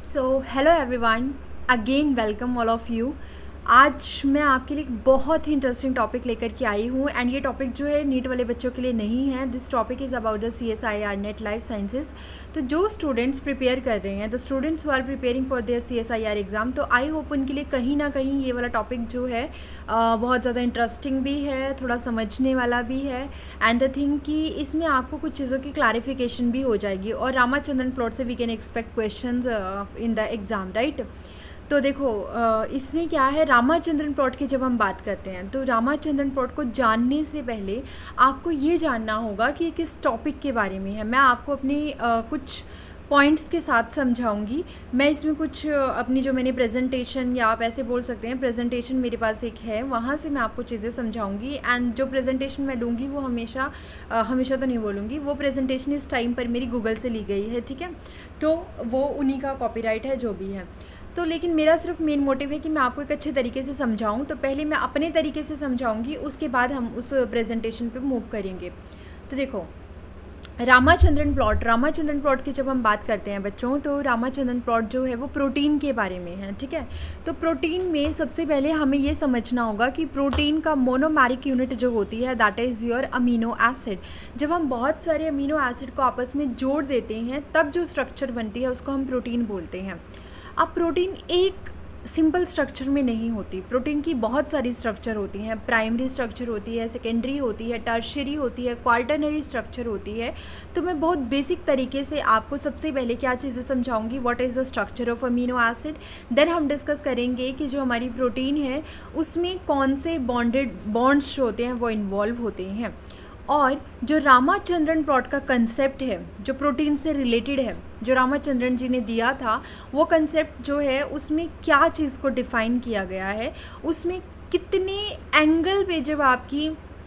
So hello everyone, again welcome all of you. आज मैं आपके लिए एक बहुत ही इंटरेस्टिंग टॉपिक लेकर के आई हूँ एंड ये टॉपिक जो है नीट वाले बच्चों के लिए नहीं है। This topic is about the CSIR net life sciences. तो जो स्टूडेंट्स प्रिपेयर कर रहे हैं, the students who are preparing for their CSIR exam, तो आई होप उनके लिए कहीं ना कहीं ये वाला टॉपिक जो है बहुत ज़्यादा इंटरेस्टिंग भी है, थोड़ा समझने वाला भी है एंड द थिंग कि इसमें आपको कुछ चीज़ों की क्लैरिफिकेशन भी हो जाएगी और रामाचंद्रन प्लॉट से we can expect questions in the exam, right. तो देखो इसमें क्या है, रामाचंद्रन प्लॉट की जब हम बात करते हैं तो रामाचंद्रन प्लॉट को जानने से पहले आपको ये जानना होगा कि किस टॉपिक के बारे में है। मैं आपको अपनी कुछ पॉइंट्स के साथ समझाऊंगी। मैं इसमें कुछ अपनी जो मैंने प्रेजेंटेशन या आप ऐसे बोल सकते हैं प्रेजेंटेशन मेरे पास एक है, वहाँ से मैं आपको चीज़ें समझाऊंगी एंड जो प्रेजेंटेशन मैं लूँगी वो हमेशा तो नहीं बोलूँगी, वो प्रेजेंटेशन इस टाइम पर मेरी गूगल से ली गई है, ठीक है। तो वो उन्हीं का कॉपीराइट है जो भी है। तो लेकिन मेरा सिर्फ मेन मोटिव है कि मैं आपको एक अच्छे तरीके से समझाऊं। तो पहले मैं अपने तरीके से समझाऊंगी, उसके बाद हम उस प्रेजेंटेशन पे मूव करेंगे। तो देखो रामाचंद्रन प्लॉट की जब हम बात करते हैं बच्चों, तो रामाचंद्रन प्लॉट जो है वो प्रोटीन के बारे में है, ठीक है। तो प्रोटीन में सबसे पहले हमें ये समझना होगा कि प्रोटीन का मोनोमेरिक यूनिट जो होती है that is your amino acid. जब हम बहुत सारे अमीनो एसिड को आपस में जोड़ देते हैं तब जो स्ट्रक्चर बनती है उसको हम प्रोटीन बोलते हैं। अब प्रोटीन एक सिंपल स्ट्रक्चर में नहीं होती, प्रोटीन की बहुत सारी स्ट्रक्चर होती हैं। प्राइमरी स्ट्रक्चर होती है, सेकेंडरी होती है, टर्शियरी होती है, क्वार्टरनरी स्ट्रक्चर होती है। तो मैं बहुत बेसिक तरीके से आपको सबसे पहले क्या चीज़ें समझाऊंगी, what is the structure of amino acid. Then हम डिस्कस करेंगे कि जो हमारी प्रोटीन है उसमें कौन से बॉन्ड्स जो होते हैं वो इन्वॉल्व होते हैं। और जो रामाचंद्रन प्लॉट का कंसेप्ट है जो प्रोटीन से रिलेटेड है, जो रामाचंद्रन जी ने दिया था, वो कंसेप्ट जो है उसमें क्या चीज़ को डिफ़ाइन किया गया है, उसमें कितने एंगल पे जब आपकी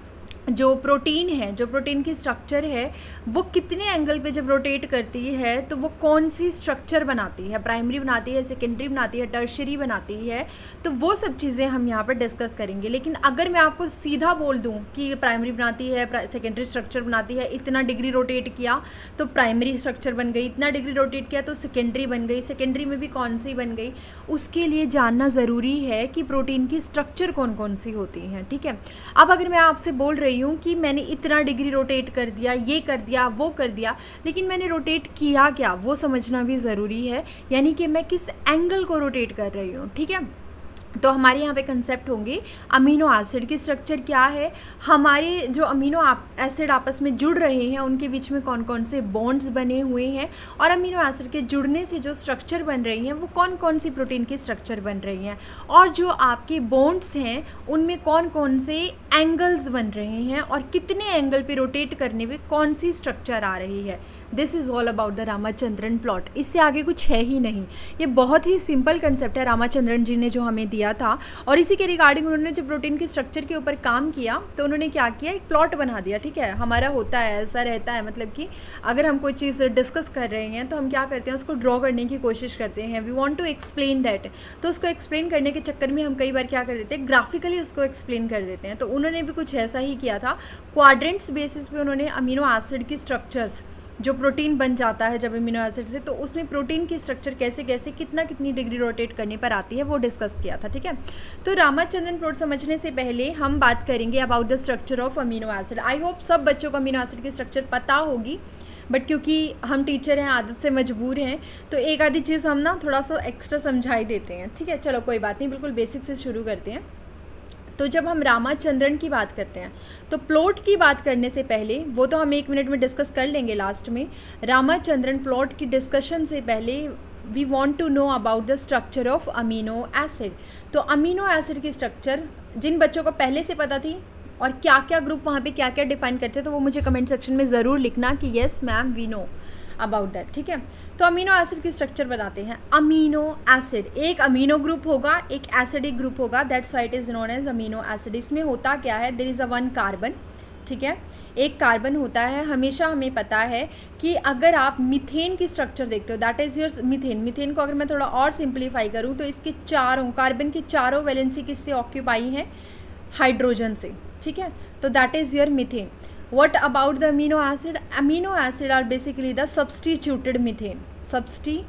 जो प्रोटीन है, जो प्रोटीन की स्ट्रक्चर है, वो कितने एंगल पे जब रोटेट करती है तो वो कौन सी स्ट्रक्चर बनाती है, प्राइमरी बनाती है, सेकेंडरी बनाती है, टर्शियरी बनाती है। तो वो सब चीज़ें हम यहाँ पर डिस्कस करेंगे। लेकिन अगर मैं आपको सीधा बोल दूँ कि प्राइमरी बनाती है, सेकेंडरी स्ट्रक्चर बनाती है, इतना डिग्री रोटेट किया तो प्राइमरी स्ट्रक्चर बन गई, इतना डिग्री रोटेट किया तो सेकेंडरी बन गई, सेकेंडरी में भी कौन सी बन गई, उसके लिए जानना ज़रूरी है कि प्रोटीन की स्ट्रक्चर कौन कौन सी होती हैं, ठीक है। अब अगर मैं आपसे बोल रही हूँ कि मैंने इतना डिग्री रोटेट कर दिया, ये कर दिया, वो कर दिया, लेकिन मैंने रोटेट किया क्या वो समझना भी ज़रूरी है, यानी कि मैं किस एंगल को रोटेट कर रही हूँ, ठीक है। तो हमारे यहाँ पे कंसेप्ट होंगे अमीनो एसिड की स्ट्रक्चर क्या है, हमारे जो अमीनो एसिड आपस में जुड़ रहे हैं उनके बीच में कौन कौन से बॉन्ड्स बने हुए हैं, और अमीनो एसिड के जुड़ने से जो स्ट्रक्चर बन रही हैं वो कौन कौन सी प्रोटीन की स्ट्रक्चर बन रही हैं, और जो आपके बॉन्ड्स हैं उनमें कौन कौन से एंगल्स बन रहे हैं और कितने एंगल पे रोटेट करने पे कौन सी स्ट्रक्चर आ रही है। This is all about the Ramachandran plot. इससे आगे कुछ है ही नहीं, ये बहुत ही सिंपल कंसेप्ट है रामाचंद्रन जी ने जो हमें दिया था। और इसी के रिगार्डिंग उन्होंने जब प्रोटीन की स्ट्रक्चर के ऊपर काम किया तो उन्होंने क्या किया, एक प्लॉट बना दिया, ठीक है। हमारा होता है, ऐसा रहता है, मतलब कि अगर हम कोई चीज़ डिस्कस कर रहे हैं तो हम क्या करते हैं, उसको ड्रॉ करने की कोशिश करते हैं, we want to explain that. तो उसको एक्सप्लेन करने के चक्कर में हम कई बार क्या कर देते हैं, ग्राफिकली उसको एक्सप्लेन कर देते हैं। तो उन्होंने भी कुछ ऐसा ही किया था, क्वाड्रेंट्स बेसिस पे उन्होंने अमीनो एसिड की स्ट्रक्चर्स, जो प्रोटीन बन जाता है जब अमीनो एसिड से, तो उसमें प्रोटीन की स्ट्रक्चर कैसे कैसे कितनी डिग्री रोटेट करने पर आती है वो डिस्कस किया था, ठीक है। तो रामाचंद्रन प्लॉट समझने से पहले हम बात करेंगे about the structure of amino acid. I hope सब बच्चों को अमीनो एसिड की स्ट्रक्चर पता होगी, बट क्योंकि हम टीचर हैं, आदत से मजबूर हैं, तो एक आधी चीज़ हम ना थोड़ा सा एक्स्ट्रा समझा ही देते हैं, ठीक है। चलो कोई बात नहीं, बिल्कुल बेसिक से शुरू करते हैं। तो जब हम रामाचंद्रन की बात करते हैं तो प्लॉट की बात करने से पहले, वो तो हम 1 मिनट में डिस्कस कर लेंगे लास्ट में, रामाचंद्रन प्लॉट की डिस्कशन से पहले we want to know about the structure of amino acid. तो अमीनो एसिड की स्ट्रक्चर जिन बच्चों को पहले से पता थी और क्या क्या ग्रुप वहाँ पे क्या क्या डिफाइन करते तो वो मुझे कमेंट सेक्शन में ज़रूर लिखना कि yes ma'am we know about that, ठीक है। तो अमीनो एसिड की स्ट्रक्चर बताते हैं। अमीनो एसिड, एक अमीनो ग्रुप होगा, एक एसिडिक ग्रुप होगा, that's why it is known as amino acid. इसमें होता क्या है, देयर इज़ अ 1 कार्बन, ठीक है, एक कार्बन होता है। हमेशा हमें पता है कि अगर आप मीथेन की स्ट्रक्चर देखते हो, दैट इज़ योर मीथेन को अगर मैं थोड़ा और सिंप्लीफाई करूँ तो इसके चारों कार्बन की चारों वैलेंसी किससे ऑक्यूपाई हैं, हाइड्रोजन से, ठीक है। तो that is your methane. What about the amino acid? Amino acid are basically the substituted methane.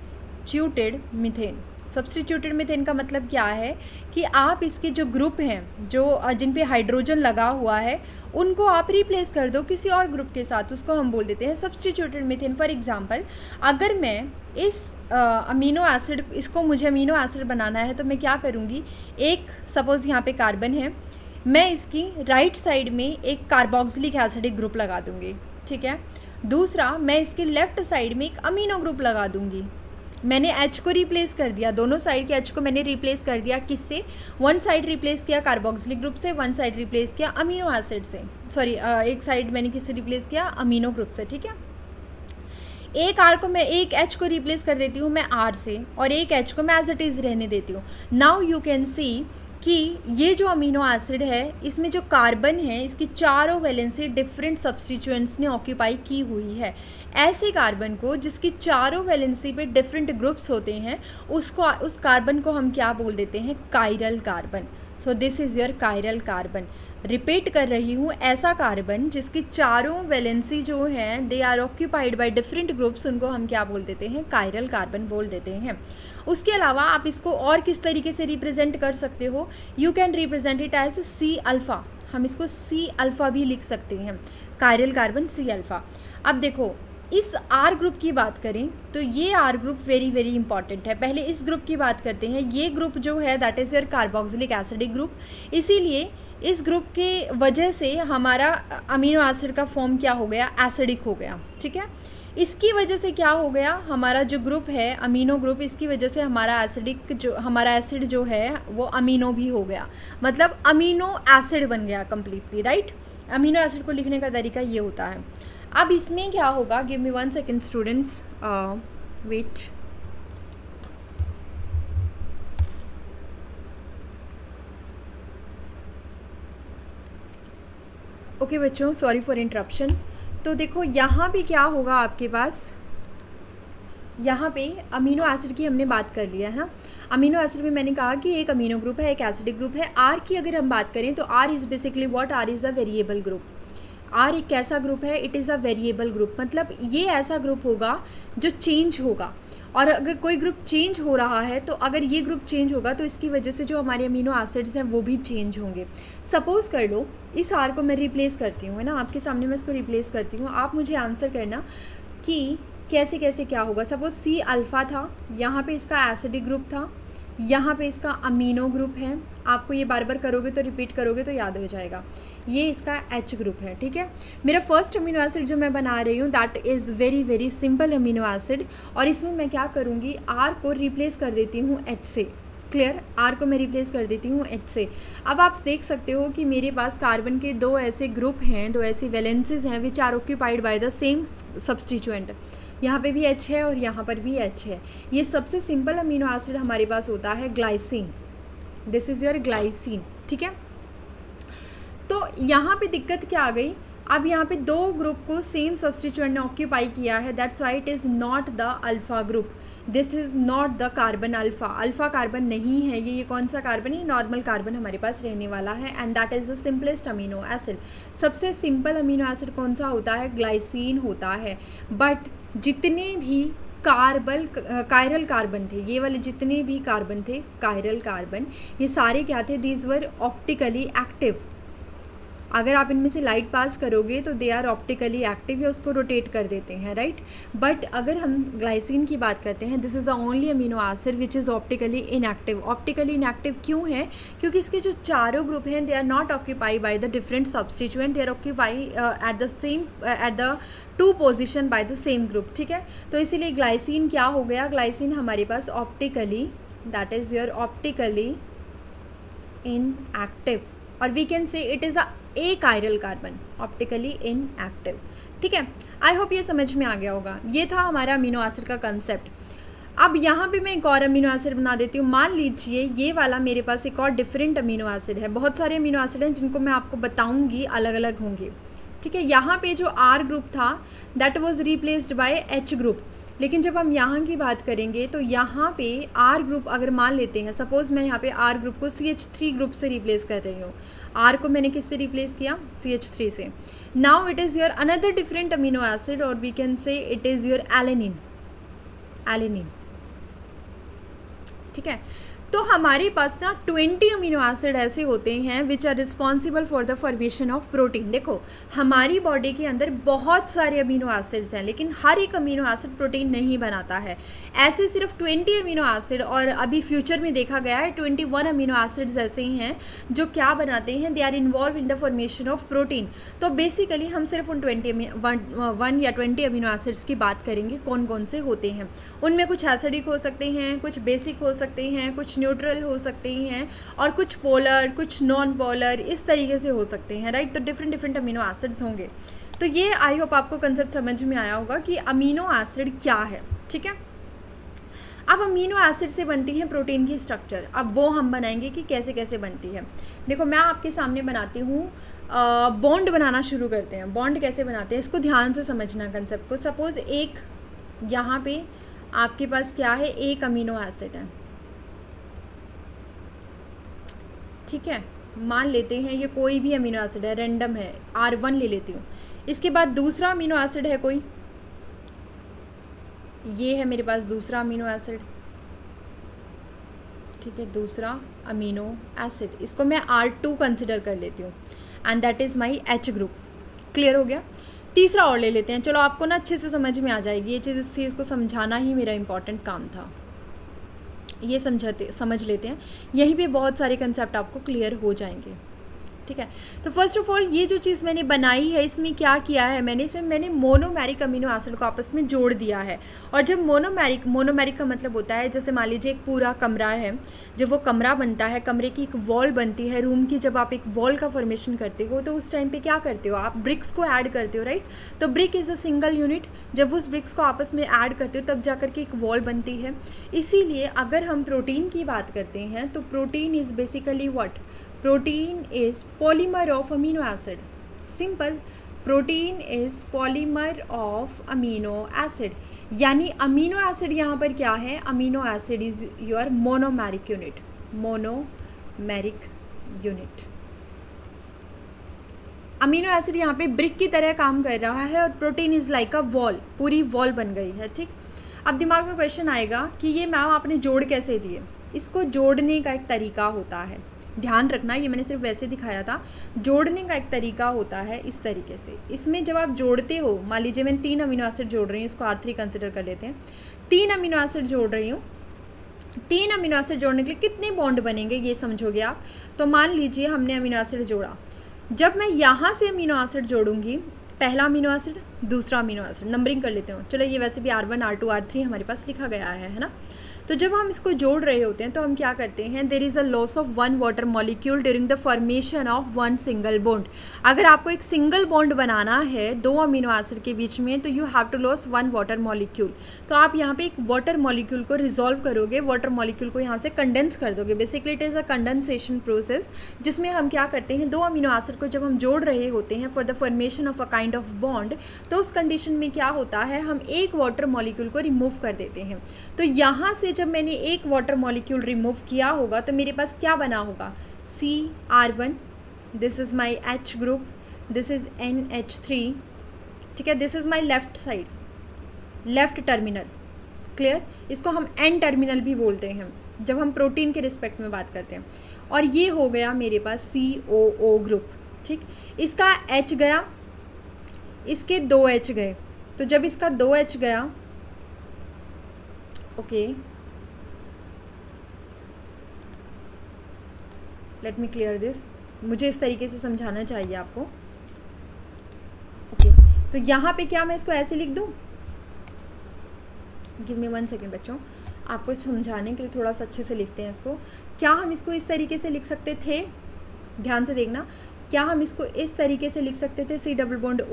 Substituted methane. Substituted methane का मतलब क्या है कि आप इसके जो ग्रुप हैं जो जिन पे हाइड्रोजन लगा हुआ है उनको आप रिप्लेस कर दो किसी और ग्रुप के साथ, उसको हम बोल देते हैं सब्स्टिट्यूटेड मीथेन। फॉर एग्जांपल अगर मैं इस अमीनो एसिड, इसको मुझे अमीनो एसिड बनाना है तो मैं क्या करूँगी, एक सपोज़ यहाँ पे कार्बन है, मैं इसकी राइट साइड में एक कार्बोक्सिलिक एसिडिक ग्रुप लगा दूँगी, ठीक है। दूसरा मैं इसके लेफ़्ट साइड में एक अमीनो ग्रुप लगा दूँगी। मैंने H को रिप्लेस कर दिया, दोनों साइड के H को मैंने रिप्लेस कर दिया, किससे, वन साइड रिप्लेस किया कार्बोक्सिलिक ग्रुप से, वन साइड रिप्लेस किया अमीनो एसिड से, सॉरी एक साइड मैंने किससे रिप्लेस किया, अमीनो ग्रुप से, ठीक है। एक R को मैं, एक H को रिप्लेस कर देती हूँ मैं R से, और एक H को मैं एज इट इज़ रहने देती हूँ। नाउ यू कैन सी कि ये जो अमीनो एसिड है इसमें जो कार्बन है इसकी चारों वैलेंसी डिफरेंट सब्स्टिट्यूएंट्स ने ऑक्यूपाई की हुई है। ऐसे कार्बन को जिसकी चारों वैलेंसी पे डिफरेंट ग्रुप्स होते हैं उसको, उस कार्बन को हम क्या बोल देते हैं, chiral carbon. So this is your chiral carbon. Repeat कर रही हूँ, ऐसा कार्बन जिसकी चारों वैलेंसी जो हैं they are occupied by different groups, उनको हम क्या बोल देते हैं, कायरल कार्बन बोल देते हैं। उसके अलावा आप इसको और किस तरीके से रिप्रेजेंट कर सकते हो, you can represent it as C alpha. हम इसको सी अल्फ़ा भी लिख सकते हैं, कायरल कार्बन सी अल्फ़ा। अब देखो इस आर ग्रुप की बात करें तो ये R group very very important है। पहले इस ग्रुप की बात करते हैं। ये ग्रुप जो है that is your carboxylic acidic group. इसीलिए इस ग्रुप के वजह से हमारा अमीनो एसिड का फॉर्म क्या हो गया, एसिडिक हो गया, ठीक है। इसकी वजह से क्या हो गया, हमारा जो ग्रुप है अमीनो ग्रुप, इसकी वजह से हमारा एसिडिक जो, हमारा एसिड जो है वो अमीनो भी हो गया, मतलब अमीनो एसिड बन गया कम्प्लीटली, राइट। अमीनो एसिड को लिखने का तरीका ये होता है। अब इसमें क्या होगा, give me 1 second students, wait. Okay बच्चों, सॉरी फॉर इंटरप्शन। तो देखो यहाँ पे क्या होगा आपके पास, यहाँ पे अमीनो एसिड की हमने बात कर लिया है। अमीनो एसिड में मैंने कहा कि एक अमीनो ग्रुप है, एक एसिडिक ग्रुप है। आर की अगर हम बात करें तो R is basically what, R is a variable group. R एक कैसा ग्रुप है, it is a variable group, मतलब ये ऐसा ग्रुप होगा जो चेंज होगा। और अगर कोई ग्रुप चेंज हो रहा है तो अगर ये ग्रुप चेंज होगा तो इसकी वजह से जो हमारे अमीनो एसिड्स हैं वो भी चेंज होंगे। सपोज़ कर लो इस आर को मैं रिप्लेस करती हूँ, है ना, आपके सामने मैं इसको रिप्लेस करती हूँ। आप मुझे आंसर करना कि कैसे कैसे क्या होगा। सपोज़ सी अल्फ़ा था, यहाँ पे इसका एसिडिक ग्रुप था, यहाँ पे इसका अमीनो ग्रुप है। आपको ये बार बार करोगे तो रिपीट करोगे तो याद हो जाएगा। ये इसका H ग्रुप है, ठीक है। मेरा फर्स्ट अमीनो एसिड जो मैं बना रही हूँ that is very very simple amino acid, और इसमें मैं क्या करूँगी, R को रिप्लेस कर देती हूँ H से। क्लियर, R को मैं रिप्लेस कर देती हूँ H से। अब आप देख सकते हो कि मेरे पास कार्बन के दो ऐसे ग्रुप हैं, दो ऐसी वैलेंसीज हैं which are occupied by the same substituent. यहाँ पे भी H है और यहाँ पर भी H है। ये सबसे सिंपल अमीनो एसिड हमारे पास होता है glycine. This is your glycine, ठीक है। तो यहाँ पे दिक्कत क्या आ गई, अब यहाँ पे दो ग्रुप को सेम सब्स्टिट्यूएंट ने ऑक्यूपाई किया है, that's why it is not the alpha group. This is not the carbon alpha. Alpha carbon नहीं है ये कौन सा कार्बन है, नॉर्मल कार्बन हमारे पास रहने वाला है, and that is the simplest amino acid. सबसे सिंपल अमीनो एसिड कौन सा होता है, ग्लाइसिन होता है। बट जितने भी कायरल कार्बन थे, ये वाले जितने भी कार्बन थे कायरल कार्बन, ये सारे क्या थे, दीज वर ऑप्टिकली एक्टिव। अगर आप इनमें से लाइट पास करोगे तो दे आर ऑप्टिकली एक्टिव, या उसको रोटेट कर देते हैं, राइट। बट अगर हम ग्लाइसिन की बात करते हैं, this is the only amino acid which is optically inactive. Optically inactive क्यों है, क्योंकि इसके जो चारों ग्रुप हैं they are not occupy by the different substituent, they are occupy at the same at the 2 position by the same group, ठीक है। तो इसीलिए ग्लाइसिन क्या हो गया, ग्लाइसिन हमारे पास optically, that is your optically inactive, और we can say it is a chiral carbon, optically inactive, ठीक है। आई होप ये समझ में आ गया होगा। ये था हमारा अमीनो एसिड का कंसेप्ट। अब यहाँ पे मैं एक और अमीनो एसिड बना देती हूँ। मान लीजिए ये वाला मेरे पास एक और डिफरेंट अमीनो एसिड है। बहुत सारे अमीनो एसिड हैं जिनको मैं आपको बताऊँगी, अलग अलग होंगे, ठीक है। यहाँ पे जो आर ग्रुप था that was replaced by H group, लेकिन जब हम यहाँ की बात करेंगे तो यहाँ पे आर ग्रुप अगर मान लेते हैं, सपोज़ मैं यहाँ पे आर ग्रुप को CH3 ग्रुप से रिप्लेस कर रही हूँ। आर को मैंने किससे रिप्लेस किया, CH3 से। Now it is your another different amino acid, और we can say it is your alanine. Alanine, ठीक है। तो हमारे पास ना 20 अमीनो एसिड ऐसे होते हैं which are responsible for the formation of protein. देखो हमारी बॉडी के अंदर बहुत सारे अमीनो एसिड्स हैं, लेकिन हर एक अमीनो एसिड प्रोटीन नहीं बनाता है। ऐसे सिर्फ 20 अमीनो एसिड, और अभी फ्यूचर में देखा गया है 21 अमीनो एसिड्स ऐसे ही हैं जो क्या बनाते हैं, they are involved in the formation of protein. तो बेसिकली हम सिर्फ उन 1 या 20 अमीनो एसिड्स की बात करेंगे, कौन कौन से होते हैं। उनमें कुछ एसिडिक हो सकते हैं, कुछ बेसिक हो सकते हैं, कुछ न्यूट्रल हो सकते हैं, और कुछ पोलर, कुछ नॉन पोलर, इस तरीके से हो सकते हैं, राइट। तो डिफरेंट अमीनो एसिड्स होंगे। तो ये आई होप आपको कंसेप्ट समझ में आया होगा कि अमीनो एसिड क्या है, ठीक है। अब अमीनो एसिड से बनती है प्रोटीन की स्ट्रक्चर। अब वो हम बनाएंगे कि कैसे कैसे बनती है। देखो मैं आपके सामने बनाती हूँ, बॉन्ड बनाना शुरू करते हैं। बॉन्ड कैसे बनाते हैं इसको ध्यान से समझना कंसेप्ट को। सपोज़ एक यहाँ पे आपके पास क्या है, एक अमीनो एसिड है, ठीक है। मान लेते हैं ये कोई भी अमीनो एसिड है, रैंडम है, R1 ले लेती हूँ। इसके बाद दूसरा अमीनो एसिड है कोई, ये है मेरे पास दूसरा अमीनो एसिड, ठीक है, दूसरा अमीनो एसिड, इसको मैं R2 कंसिडर कर लेती हूँ, and that is my H group. Clear हो गया। तीसरा और ले लेते हैं, चलो आपको ना अच्छे से समझ में आ जाएगी ये चीज़। इस चीज़ को समझाना ही मेरा इंपॉर्टेंट काम था, ये समझ लेते हैं। यहीं पे बहुत सारे कंसेप्ट आपको क्लियर हो जाएंगे, ठीक है। तो फर्स्ट ऑफ ऑल ये जो चीज़ मैंने बनाई है, इसमें क्या किया है मैंने मोनोमेरिक अमीनो एसिड को आपस में जोड़ दिया है। और जब मोनोमेरिक का मतलब होता है, जैसे मान लीजिए एक पूरा कमरा है, जब वो कमरा बनता है, कमरे की एक वॉल बनती है रूम की, जब आप एक वॉल का फॉर्मेशन करते हो तो उस टाइम पे क्या करते हो, आप ब्रिक्स को ऐड करते हो, राइट। तो brick is a single unit. जब उस ब्रिक्स को आपस में ऐड करते हो तब जा कर के एक वॉल बनती है। इसीलिए अगर हम प्रोटीन की बात करते हैं तो protein is basically what, protein is polymer of amino acid. Simple. Protein is polymer of amino acid. यानी अमीनो एसिड यहाँ पर क्या है, amino acid is your monomeric unit, monomeric unit. Amino acid यहाँ पे ब्रिक की तरह काम कर रहा है और protein is like a wall, पूरी वॉल बन गई है, ठीक। अब दिमाग में क्वेश्चन आएगा कि ये मैम आपने जोड़ कैसे दिए। इसको जोड़ने का एक तरीका होता है, ध्यान रखना, ये मैंने सिर्फ वैसे दिखाया था। जोड़ने का एक तरीका होता है इस तरीके से। इसमें जब आप जोड़ते हो, मान लीजिए मैं 3 अमीनो एसिड जोड़ रही हूँ, इसको R3 कंसिडर कर लेते हैं। 3 अमीनो एसिड जोड़ रही हूँ। 3 अमीनो एसिड जोड़ने के लिए कितने बॉन्ड बनेंगे ये समझोगे आप। तो मान लीजिए हमने अमीनो एसिड जोड़ा, जब मैं यहाँ से अमीनो एसिड जोड़ूंगी, पहला अमीनो एसिड, दूसरा अमीनो एसिड, नंबरिंग कर लेते हैं। चलो ये वैसे भी R1 R2 R3 हमारे पास लिखा गया है ना। तो जब हम इसको जोड़ रहे होते हैं तो हम क्या करते हैं, there is a loss of 1 water molecule during the formation of 1 single bond. अगर आपको एक सिंगल बॉन्ड बनाना है 2 अमीनो एसिड के बीच में, तो you have to loss 1 water molecule. तो आप यहाँ पे एक वाटर मॉलिक्यूल को रिजॉल्व करोगे, वाटर मॉलिक्यूल को यहाँ से कंडेंस कर दोगे। Basically it is a condensation process, जिसमें हम क्या करते हैं, 2 अमीनो एसिड को जब हम जोड़ रहे होते हैं for the formation of a kind of bond, तो उस कंडीशन में क्या होता है, हम एक वाटर मॉलिक्यूल को रिमूव कर देते हैं। तो यहाँ से जब मैंने एक वाटर मॉलिक्यूल रिमूव किया होगा तो मेरे पास क्या बना होगा, CR1, this is my H group, this is NH3, ठीक है। This is my left side, left terminal. Clear. इसको हम N टर्मिनल भी बोलते हैं जब हम प्रोटीन के रिस्पेक्ट में बात करते हैं। और ये हो गया मेरे पास COO ग्रुप, ठीक। इसका H गया, इसके 2 H गए। तो जब इसका 2 H गया, okay, let me clear this, मुझे इस तरीके से समझाना चाहिए आपको, ओके। तो यहाँ पे क्या मैं इसको ऐसे लिख दूँ, गिव मी 1 सेकेंड बच्चों, आपको समझाने के लिए थोड़ा सा अच्छे से लिखते हैं इसको। क्या हम इसको इस तरीके से लिख सकते थे, ध्यान से देखना, क्या हम इसको इस तरीके से लिख सकते थे, C डबल बॉन्ड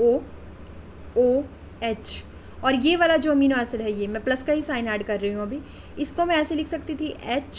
OH, और ये वाला जो अमीनो एसिड है, ये मैं प्लस का ही साइन ऐड कर रही हूँ अभी, इसको मैं ऐसे लिख सकती थी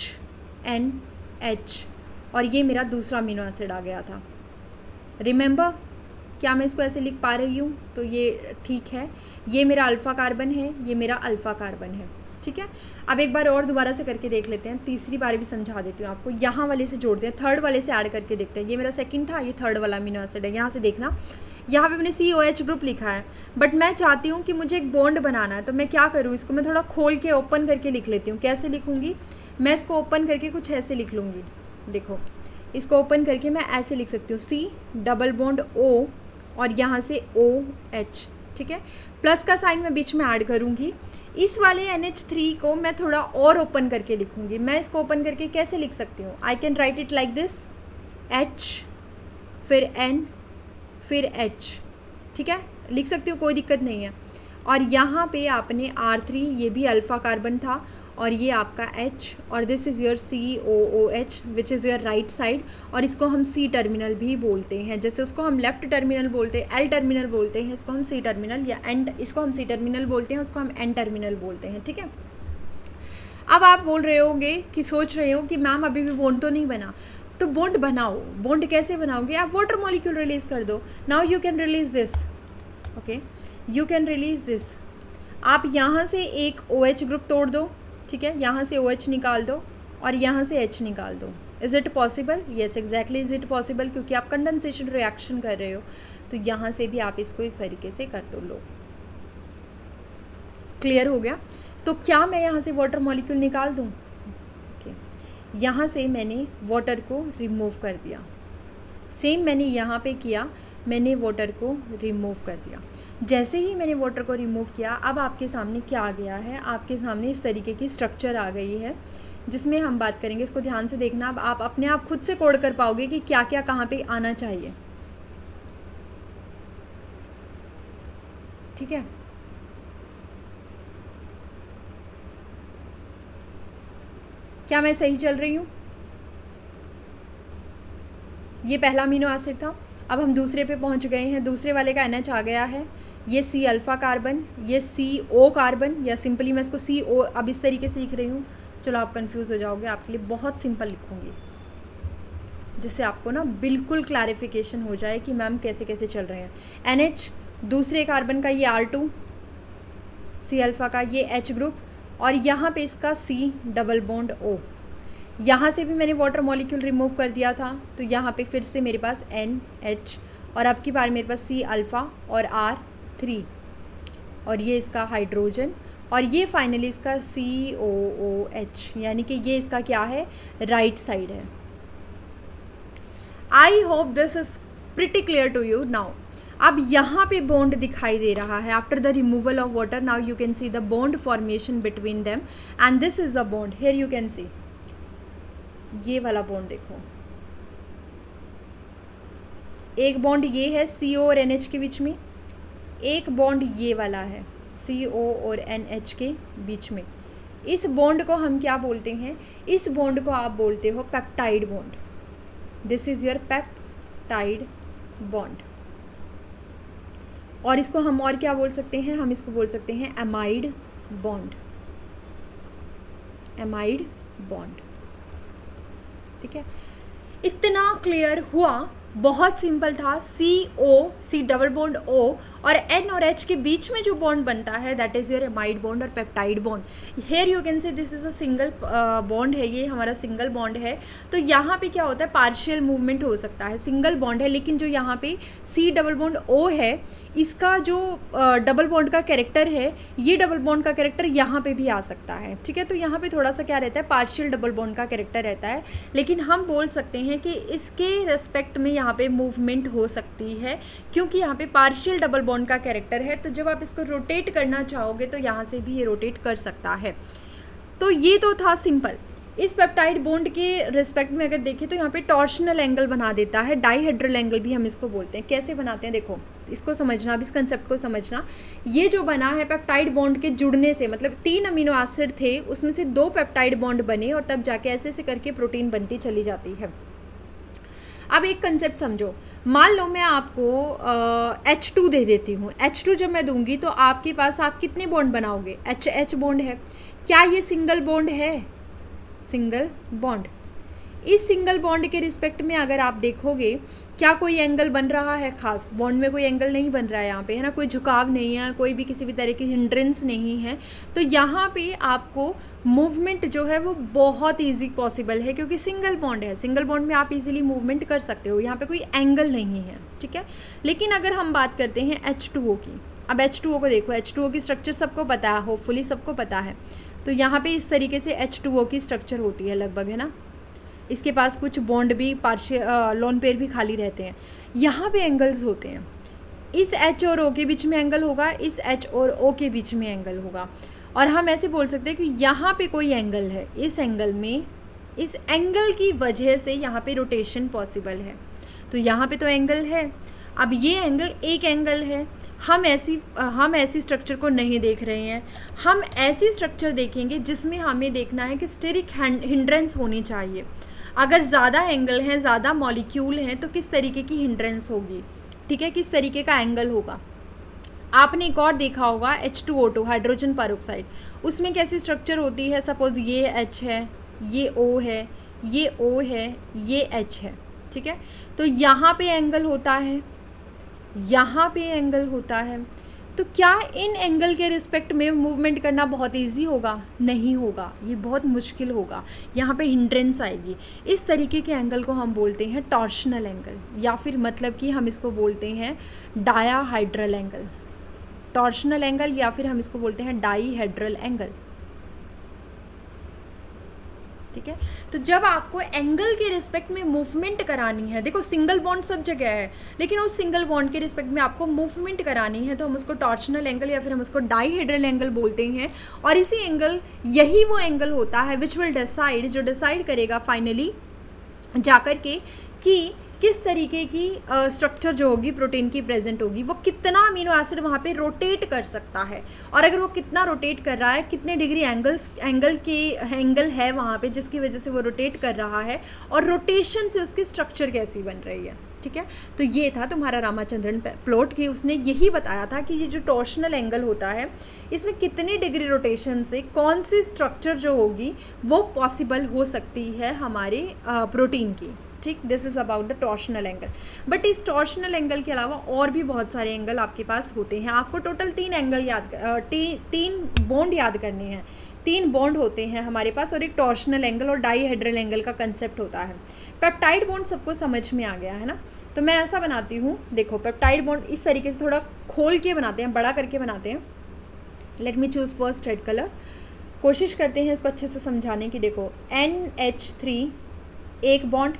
HNH, और ये मेरा दूसरा अमीनो एसिड आ गया था। रिमेंबर, क्या मैं इसको ऐसे लिख पा रही हूँ, तो ये ठीक है। ये मेरा अल्फ़ा कार्बन है, ये मेरा अल्फ़ा कार्बन है, ठीक है। अब एक बार और दोबारा से करके देख लेते हैं, तीसरी बार भी समझा देती हूँ आपको। यहाँ वाले से जोड़ते हैं, थर्ड वाले से ऐड करके देखते हैं। ये मेरा सेकंड था, ये थर्ड वाला अमीनो एसिड है। यहाँ से देखना, यहाँ पे मैंने COH ग्रुप लिखा है, बट मैं चाहती हूँ कि मुझे एक बॉन्ड बनाना है, तो मैं क्या करूँ, इसको मैं थोड़ा खोल के ओपन करके लिख लेती हूँ। कैसे लिखूँगी, मैं इसको ओपन करके कुछ ऐसे लिख लूँगी। देखो, इसको ओपन करके मैं ऐसे लिख सकती हूँ, C डबल बॉन्ड O और यहाँ से OH, ठीक है। प्लस का साइन मैं बीच में ऐड करूँगी। इस वाले NH3 को मैं थोड़ा और ओपन करके लिखूँगी। मैं इसको ओपन करके कैसे लिख सकती हूँ, I can write it like this, H फिर N फिर H, ठीक है, लिख सकती हूँ, कोई दिक्कत नहीं है। और यहाँ पे आपने R3, ये भी अल्फ़ा कार्बन था, और ये आपका H, और this is your COOH which is your right side, और इसको हम C टर्मिनल भी बोलते हैं। जैसे उसको हम लेफ़्ट टर्मिनल बोलते हैं, L टर्मिनल बोलते हैं, इसको हम C टर्मिनल या एंड, इसको हम C टर्मिनल बोलते हैं, उसको हम N टर्मिनल बोलते हैं, ठीक है। अब आप बोल रहे होंगे कि सोच रहे हो कि मैम अभी भी बॉन्ड तो नहीं बना, तो बॉन्ड बनाओ। बॉन्ड कैसे बनाओगे, आप वाटर मॉलिक्यूल रिलीज़ कर दो। Now you can release this, okay, you can release this. आप यहाँ से एक OH ग्रुप तोड़ दो, ठीक है, यहाँ से OH निकाल दो और यहाँ से H निकाल दो। Is it possible, yes exactly is it possible, क्योंकि आप कंडेंसेशन रिएक्शन कर रहे हो। तो यहाँ से भी आप इसको इस तरीके से कर दो। लो, क्लियर हो गया। तो क्या मैं यहाँ से वाटर मॉलिक्यूल निकाल दूँ, ओके, यहाँ से मैंने वाटर को रिमूव कर दिया। सेम मैंने यहाँ पे किया, मैंने वाटर को रिमूव कर दिया। जैसे ही मैंने वाटर को रिमूव किया, अब आपके सामने क्या आ गया है, आपके सामने इस तरीके की स्ट्रक्चर आ गई है, जिसमें हम बात करेंगे। इसको ध्यान से देखना, अब आप अपने आप खुद से कोड कर पाओगे कि क्या क्या कहाँ पे आना चाहिए, ठीक है। क्या मैं सही चल रही हूँ? ये पहला अमीनो एसिड था, अब हम दूसरे पे पहुंच गए हैं। दूसरे वाले का NH आ गया है, ये C अल्फ़ा कार्बन, ये CO कार्बन, या सिंपली मैं इसको CO अब इस तरीके से लिख रही हूँ। चलो, आप कंफ्यूज हो जाओगे, आपके लिए बहुत सिंपल लिखूँगी, जिससे आपको ना बिल्कुल क्लैरिफिकेशन हो जाए कि मैम कैसे कैसे चल रहे हैं। NH दूसरे कार्बन का ये R2, C अल्फ़ा का ये H ग्रुप, और यहाँ पे इसका C डबल बॉन्ड O। यहाँ से भी मैंने वाटर मॉलिक्यूल रिमूव कर दिया था, तो यहाँ पे फिर से मेरे पास NH, और अब की बार मेरे पास C अल्फ़ा और R3, और ये इसका हाइड्रोजन, और ये फाइनली इसका COOH, यानी कि ये इसका क्या है, राइट साइड है। I hope this is pretty clear to you now. अब यहाँ पे बॉन्ड दिखाई दे रहा है after the removal of water. Now you can see the bond formation between them, and this is the bond. Here you can see, ये वाला bond देखो, एक बॉन्ड ये है CO और NH के बीच में, एक बॉन्ड ये वाला है CO और NH के बीच में। इस बॉन्ड को हम क्या बोलते हैं, इस बॉन्ड को आप बोलते हो peptide bond. This is your peptide bond. और इसको हम और क्या बोल सकते हैं, हम इसको बोल सकते हैं एमाइड बॉन्ड, एमाइड बॉन्ड, ठीक है। इतना क्लियर हुआ, बहुत सिंपल था। C डबल बॉन्ड O और N और H के बीच में जो बॉन्ड बनता है that is your amide bond और peptide bond. Here you can say this is a single bond है, ये हमारा सिंगल बॉन्ड है। तो यहाँ पे क्या होता है, पार्शियल मूवमेंट हो सकता है, सिंगल बॉन्ड है, लेकिन जो यहाँ पे C डबल बॉन्ड O है, इसका जो डबल बॉन्ड का कैरेक्टर है, ये डबल बॉन्ड का कैरेक्टर यहाँ पे भी आ सकता है, ठीक है। तो यहाँ पे थोड़ा सा क्या रहता है, पार्शियल डबल बॉन्ड का कैरेक्टर रहता है, लेकिन हम बोल सकते हैं कि इसके रेस्पेक्ट में यहाँ पे मूवमेंट हो सकती है, क्योंकि यहाँ पे पार्शियल डबल बॉन्ड का कैरेक्टर है। तो जब आप इसको रोटेट करना चाहोगे तो यहाँ से भी ये रोटेट कर सकता है। तो ये तो था सिंपल। इस पेप्टाइड बॉन्ड के रिस्पेक्ट में अगर देखें तो यहाँ पे टॉर्शनल एंगल बना देता है, डाइहेड्रल एंगल भी हम इसको बोलते हैं। कैसे बनाते हैं देखो, इसको समझना, अब इस कंसेप्ट को समझना। ये जो बना है पेप्टाइड बॉन्ड के जुड़ने से, मतलब 3 अमीनो एसिड थे, उसमें से 2 पेप्टाइड बॉन्ड बने और तब जाके ऐसे ऐसे करके प्रोटीन बनती चली जाती है। अब एक कंसेप्ट समझो, मान लो मैं आपको H2 दे देती हूँ। H2 जब मैं दूंगी तो आपके पास आप कितने बॉन्ड बनाओगे, H बॉन्ड है। क्या ये सिंगल बॉन्ड है, सिंगल बॉन्ड। इस सिंगल बॉन्ड के रिस्पेक्ट में अगर आप देखोगे क्या कोई एंगल बन रहा है, खास बॉन्ड में कोई एंगल नहीं बन रहा है यहाँ पे, है ना, कोई झुकाव नहीं है, कोई भी किसी भी तरह की हिंड्रेंस नहीं है, तो यहाँ पे आपको मूवमेंट जो है वो बहुत ईजी पॉसिबल है, क्योंकि सिंगल बॉन्ड है। सिंगल बॉन्ड में आप इजीली मूवमेंट कर सकते हो, यहाँ पे कोई एंगल नहीं है, ठीक है। लेकिन अगर हम बात करते हैं H2O की, अब H2O को देखो, H2O की स्ट्रक्चर सबको पता है, होपफुली सबको पता है। तो यहाँ पे इस तरीके से H2O की स्ट्रक्चर होती है लगभग, है ना। इसके पास कुछ बॉन्ड भी पार्शियल लोन पेयर भी खाली रहते हैं। यहाँ पे एंगल्स होते हैं, इस H और O के बीच में एंगल होगा, इस H और O के बीच में एंगल होगा, और हम ऐसे बोल सकते हैं कि यहाँ पे कोई एंगल है, इस एंगल में, इस एंगल की वजह से यहाँ पे रोटेशन पॉसिबल है। तो यहाँ पे तो एंगल है, अब ये एंगल एक एंगल है। हम ऐसी स्ट्रक्चर को नहीं देख रहे हैं, हम ऐसी स्ट्रक्चर देखेंगे जिसमें हमें देखना है कि स्टेरिक हिंड्रेंस होनी चाहिए। अगर ज़्यादा एंगल हैं, ज़्यादा मॉलिक्यूल हैं, तो किस तरीके की हिंड्रेंस होगी, ठीक है, किस तरीके का एंगल होगा। आपने एक और देखा होगा H2O2 हाइड्रोजन पेरोक्साइड, उसमें कैसी स्ट्रक्चर होती है, सपोज ये H है, ये O है, ये O है, ये H है, ठीक है। तो यहाँ पे एंगल होता है, यहाँ पे एंगल होता है। तो क्या इन एंगल के रिस्पेक्ट में मूवमेंट करना बहुत इजी होगा? नहीं होगा, ये बहुत मुश्किल होगा, यहाँ पे हिंड्रेंस आएगी। इस तरीके के एंगल को हम बोलते हैं टॉर्शनल एंगल, या फिर मतलब कि हम इसको बोलते हैं डायाहाइड्रल एंगल, टॉर्शनल एंगल, या फिर हम इसको बोलते हैं डाईहेड्रल एंगल, ठीक है। तो जब आपको एंगल के रिस्पेक्ट में मूवमेंट करानी है, देखो सिंगल बॉन्ड सब जगह है, लेकिन उस सिंगल बॉन्ड के रिस्पेक्ट में आपको मूवमेंट करानी है, तो हम उसको टॉर्शनल एंगल या फिर हम उसको डाईहेड्रल एंगल बोलते हैं। और इसी एंगल, यही वो एंगल होता है विच विल डिसाइड, जो डिसाइड करेगा फाइनली जाकर के कि किस तरीके की स्ट्रक्चर जो होगी प्रोटीन की प्रेजेंट होगी, वो कितना अमीनो एसिड वहाँ पे रोटेट कर सकता है, और अगर वो कितना रोटेट कर रहा है, कितने डिग्री एंगल है वहाँ पे जिसकी वजह से वो रोटेट कर रहा है, और रोटेशन से उसकी स्ट्रक्चर कैसी बन रही है, ठीक है। तो ये था तुम्हारा रामाचंद्रन प्लॉट की, उसने यही बताया था कि ये जो टॉर्शनल एंगल होता है, इसमें कितने डिग्री रोटेशन से कौन सी स्ट्रक्चर जो होगी वो पॉसिबल हो सकती है हमारे प्रोटीन की, ठीक। This is about the torsional angle. But इस टॉर्शनल एंगल के अलावा और भी बहुत सारे एंगल आपके पास होते हैं। आपको टोटल 3 एंगल तीन बॉन्ड याद करने हैं। 3 बॉन्ड होते हैं हमारे पास, और एक टॉर्शनल एंगल और डाईहेड्रल एंगल का कंसेप्ट होता है। पेप्टाइड बॉन्ड सबको समझ में आ गया है ना। तो मैं ऐसा बनाती हूँ, देखो पेप्टाइड बॉन्ड इस तरीके से थोड़ा खोल के बनाते हैं, बड़ा करके बनाते हैं। Let me choose first red colour. कोशिश करते हैं इसको अच्छे से समझाने की। देखो NH3 एक बॉन्ड,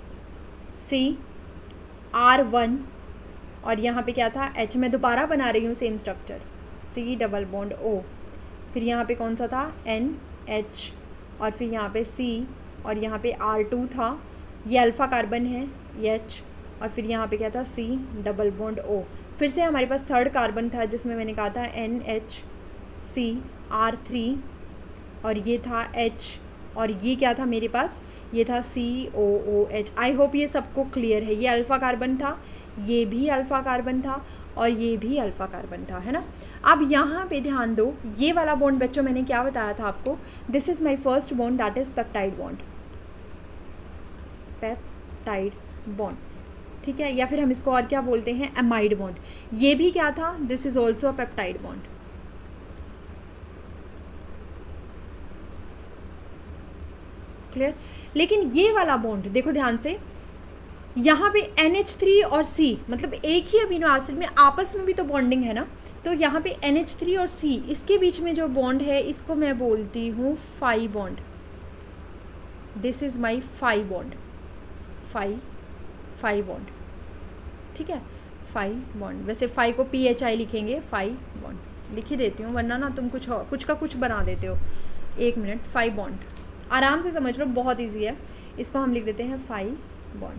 CR1, और यहाँ पे क्या था H, में दोबारा बना रही हूँ same structure, C double bond O, फिर यहाँ पे कौन सा था NH, और फिर यहाँ पे C, और यहाँ पे R2 था, ये अल्फ़ा कार्बन है ये H, और फिर यहाँ पे क्या था C डबल बॉन्ड O। फिर से हमारे पास थर्ड कार्बन था जिसमें मैंने कहा था NHCR3, और ये था H, और ये क्या था मेरे पास, ये था COOH। आई होप ये सबको क्लियर है। ये अल्फ़ा कार्बन था, ये भी अल्फ़ा कार्बन था, और ये भी अल्फ़ा कार्बन था, है ना। अब यहाँ पे ध्यान दो, ये वाला बॉन्ड बच्चों मैंने क्या बताया था आपको, this is my first bond, that is peptide bond, peptide bond, ठीक है। या फिर हम इसको और क्या बोलते हैं, एमाइड बॉन्ड। ये भी क्या था, this is also a peptide bond, clear. लेकिन ये वाला बॉन्ड देखो ध्यान से, यहाँ पे NH3 और C, मतलब एक ही अमीनो एसिड में आपस में भी तो बॉन्डिंग है ना। तो यहाँ पे NH3 और C, इसके बीच में जो बॉन्ड है इसको मैं बोलती हूँ phi bond. This is my phi bond, phi bond, ठीक है, फाई बॉन्ड। वैसे फाई को PHI लिखेंगे, फाई बॉन्ड लिख ही देती हूँ, वरना ना तुम कुछ का कुछ बना देते हो। 1 मिनट, फाई बॉन्ड आराम से समझ लो, बहुत इजी है। इसको हम लिख देते हैं फाई बॉन्ड,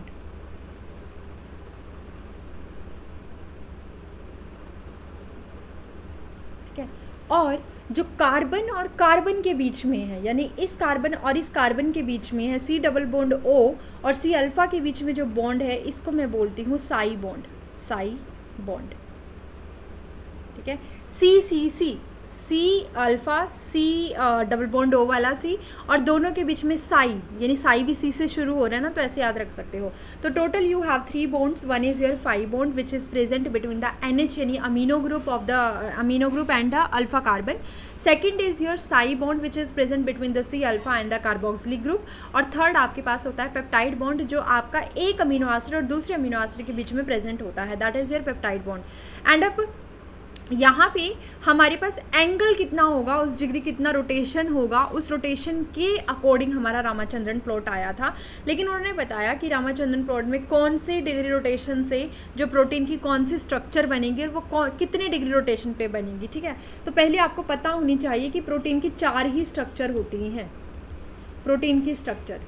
ठीक है। और जो कार्बन और कार्बन के बीच में है, यानी इस कार्बन और इस कार्बन के बीच में है C डबल बॉन्ड O, और C अल्फ़ा के बीच में जो बॉन्ड है इसको मैं बोलती हूँ साई बॉन्ड, साई बॉन्ड, ठीक है। C C alpha, C double bond O वाला सी, और दोनों के बीच में साई, यानी साई भी सी से शुरू हो रहा है ना, तो ऐसे याद रख सकते हो। तो total you have 3 bonds, one is your 5 bond which is present between the NH यानी amino group of the amino group and the alpha carbon. Second is your psi bond which is present between the C alpha and the carboxylic group. और third आपके पास होता है peptide bond, जो आपका एक amino acid और दूसरे अमीनो एसिड के बीच में प्रेजेंट होता है, that is your peptide bond. And अब यहाँ पे हमारे पास एंगल कितना होगा, उस डिग्री कितना रोटेशन होगा, उस रोटेशन के अकॉर्डिंग हमारा रामाचंद्रन प्लॉट आया था। लेकिन उन्होंने बताया कि रामाचंद्रन प्लॉट में कौन से डिग्री रोटेशन से जो प्रोटीन की कौन सी स्ट्रक्चर बनेगी और वो कितने डिग्री रोटेशन पे बनेगी, ठीक है। तो पहले आपको पता होनी चाहिए कि प्रोटीन की 4 ही स्ट्रक्चर होती हैं। प्रोटीन की स्ट्रक्चर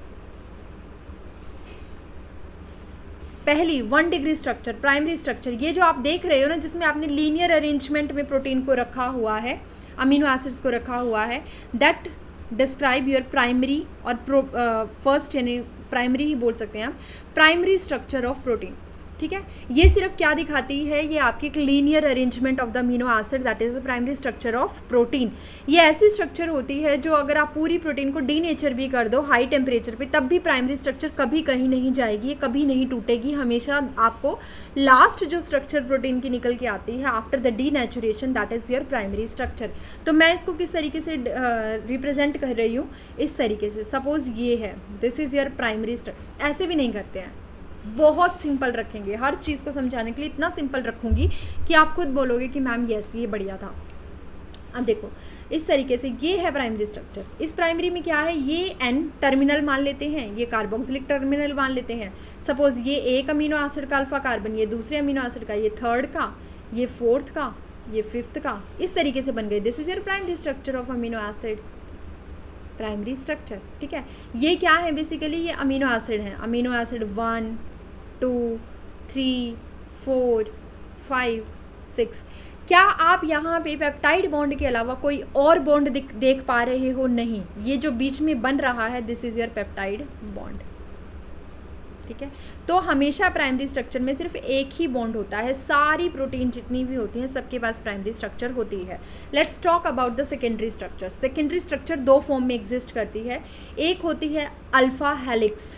पहली 1 डिग्री स्ट्रक्चर, प्राइमरी स्ट्रक्चर, ये जो आप देख रहे हो ना, जिसमें आपने लीनियर अरेंजमेंट में प्रोटीन को रखा हुआ है, अमीनो एसिड्स को रखा हुआ है, दैट डिस्क्राइब योर प्राइमरी और फर्स्ट यानी प्राइमरी ही बोल सकते हैं आप, प्राइमरी स्ट्रक्चर ऑफ प्रोटीन, ठीक है। ये सिर्फ क्या दिखाती है, ये आपकी एक linear arrangement of the amino acid, that is the primary structure of protein. ये ऐसी स्ट्रक्चर होती है जो अगर आप पूरी प्रोटीन को डीनेचर भी कर दो हाई टेम्परेचर पे, तब भी प्राइमरी स्ट्रक्चर कभी कहीं नहीं जाएगी, ये कभी नहीं टूटेगी। हमेशा आपको लास्ट जो स्ट्रक्चर प्रोटीन की निकल के आती है after the denaturation, that is your primary structure. तो मैं इसको किस तरीके से रिप्रेजेंट कर रही हूँ, इस तरीके से। सपोज ये है, this is your primary structure. ऐसे भी नहीं करते हैं, बहुत सिंपल रखेंगे, हर चीज़ को समझाने के लिए इतना सिंपल रखूँगी कि आप खुद बोलोगे कि मैम यस ये बढ़िया था। अब देखो इस तरीके से, ये है प्राइमरी स्ट्रक्चर। इस प्राइमरी में क्या है, ये N टर्मिनल मान लेते हैं, ये कार्बोक्सिलिक टर्मिनल मान लेते हैं। सपोज ये एक अमीनो एसिड का अल्फा कार्बन, ये दूसरे अमीनो एसिड का, ये थर्ड का, ये फोर्थ का, ये फिफ्थ का, इस तरीके से बन गए। This is your primary structure of amino acid, primary structure, ठीक है। ये क्या है, बेसिकली ये अमीनो एसिड हैं, अमीनो एसिड 1 2 3 4 5 6। क्या आप यहाँ पे पेप्टाइड बॉन्ड के अलावा कोई और बॉन्ड देख पा रहे हो? नहीं, ये जो बीच में बन रहा है this is your peptide bond, ठीक है। तो हमेशा प्राइमरी स्ट्रक्चर में सिर्फ एक ही बॉन्ड होता है। सारी प्रोटीन जितनी भी होती हैं सबके पास प्राइमरी स्ट्रक्चर होती है। Let's talk about the secondary structure. Secondary structure 2 form में एग्जिस्ट करती है। एक होती है अल्फा हेलिक्स,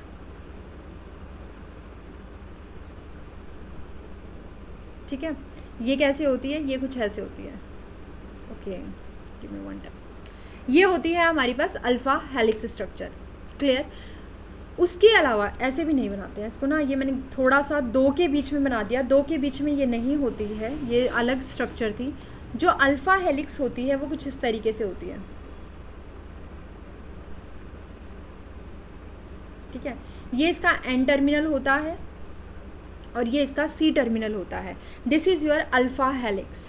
ठीक है। ये कैसे होती है, ये कुछ ऐसे होती है, okay give me one time. ये होती है हमारे पास अल्फा हेलिक्स स्ट्रक्चर, क्लियर। उसके अलावा ऐसे भी नहीं बनाते हैं इसको ना, ये मैंने थोड़ा सा 2 के बीच में बना दिया, 2 के बीच में ये नहीं होती है, ये अलग स्ट्रक्चर थी। जो अल्फा हेलिक्स होती है वो कुछ इस तरीके से होती है, ठीक है। ये इसका N टर्मिनल होता है और ये इसका C टर्मिनल होता है। This is your alpha helix.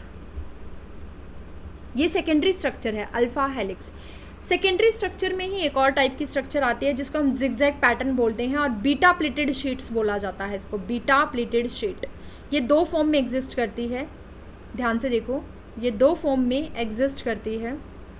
ये सेकेंडरी स्ट्रक्चर है अल्फा हेलिक्स। सेकेंडरी स्ट्रक्चर में ही एक और टाइप की स्ट्रक्चर आती है जिसको हम जिगजैग पैटर्न बोलते हैं, और बीटा प्लेटेड शीट्स बोला जाता है इसको, बीटा प्लेटेड शीट। ये 2 फॉर्म में एग्जिस्ट करती है, ध्यान से देखो, ये 2 फॉर्म में एग्जिस्ट करती है,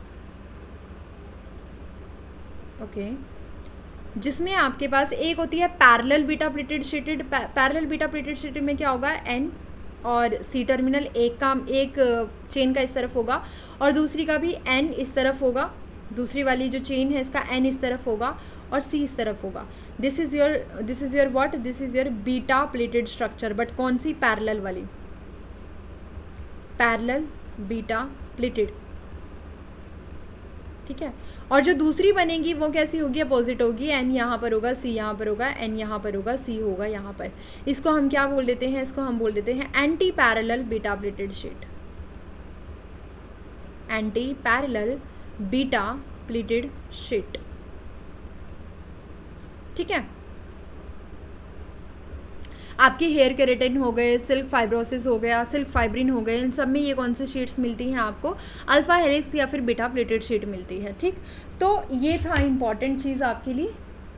ओके। जिसमें आपके पास एक होती है parallel beta pleated sheeted. Parallel beta pleated sheeted में क्या होगा, N और C टर्मिनल एक चेन का इस तरफ होगा और दूसरी का भी N इस तरफ होगा, दूसरी वाली जो चेन है इसका N इस तरफ होगा और C इस तरफ होगा। This is your what, this is your beta pleated structure. But कौन सी, पैरेलल वाली, पैरेलल बीटा प्लेटेड, ठीक है। और जो दूसरी बनेगी वो कैसी होगी, अपोजिट होगी। N यहाँ पर होगा, C यहाँ पर होगा, N यहाँ पर होगा, C होगा यहाँ पर। इसको हम क्या बोल देते हैं, इसको हम बोल देते हैं anti parallel beta pleated sheet, anti parallel beta pleated sheet, ठीक है। आपके हेयर केराटिन हो गए, सिल्क फाइब्रोसिस हो गया, सिल्क फाइब्रिन हो गए, इन सब में ये कौन सी शीट्स मिलती हैं आपको, अल्फा हेलिक्स या फिर बीटा प्लेटेड शीट मिलती है, ठीक। तो ये था इम्पॉर्टेंट चीज़ आपके लिए।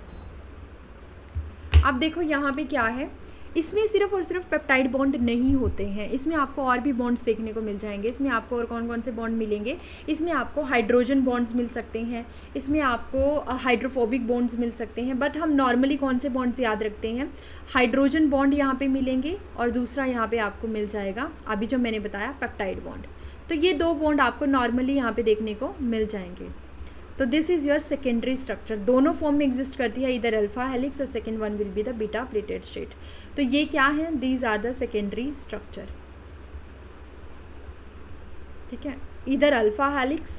अब देखो यहाँ पे क्या है, इसमें सिर्फ और सिर्फ पेप्टाइड बॉन्ड नहीं होते हैं, इसमें आपको और भी बॉन्ड्स देखने को मिल जाएंगे। इसमें आपको और कौन कौन से बॉन्ड मिलेंगे, इसमें आपको हाइड्रोजन बॉन्ड्स मिल सकते हैं, इसमें आपको हाइड्रोफोबिक बॉन्ड्स मिल सकते हैं। बट हम नॉर्मली कौन से बॉन्ड्स याद रखते हैं, हाइड्रोजन बॉन्ड यहाँ पे मिलेंगे और दूसरा यहाँ पे आपको मिल जाएगा अभी जो मैंने बताया पेप्टाइड बॉन्ड। तो ये 2 बॉन्ड आपको नॉर्मली यहाँ पे देखने को मिल जाएंगे। तो this is your secondary structure, दोनों फॉर्म में एग्जिस्ट करती है, इधर अल्फा हेलिक्स और second one will be the beta pleated state. तो ये क्या है, these are the secondary structure. ठीक है, इधर अल्फा हेलिक्स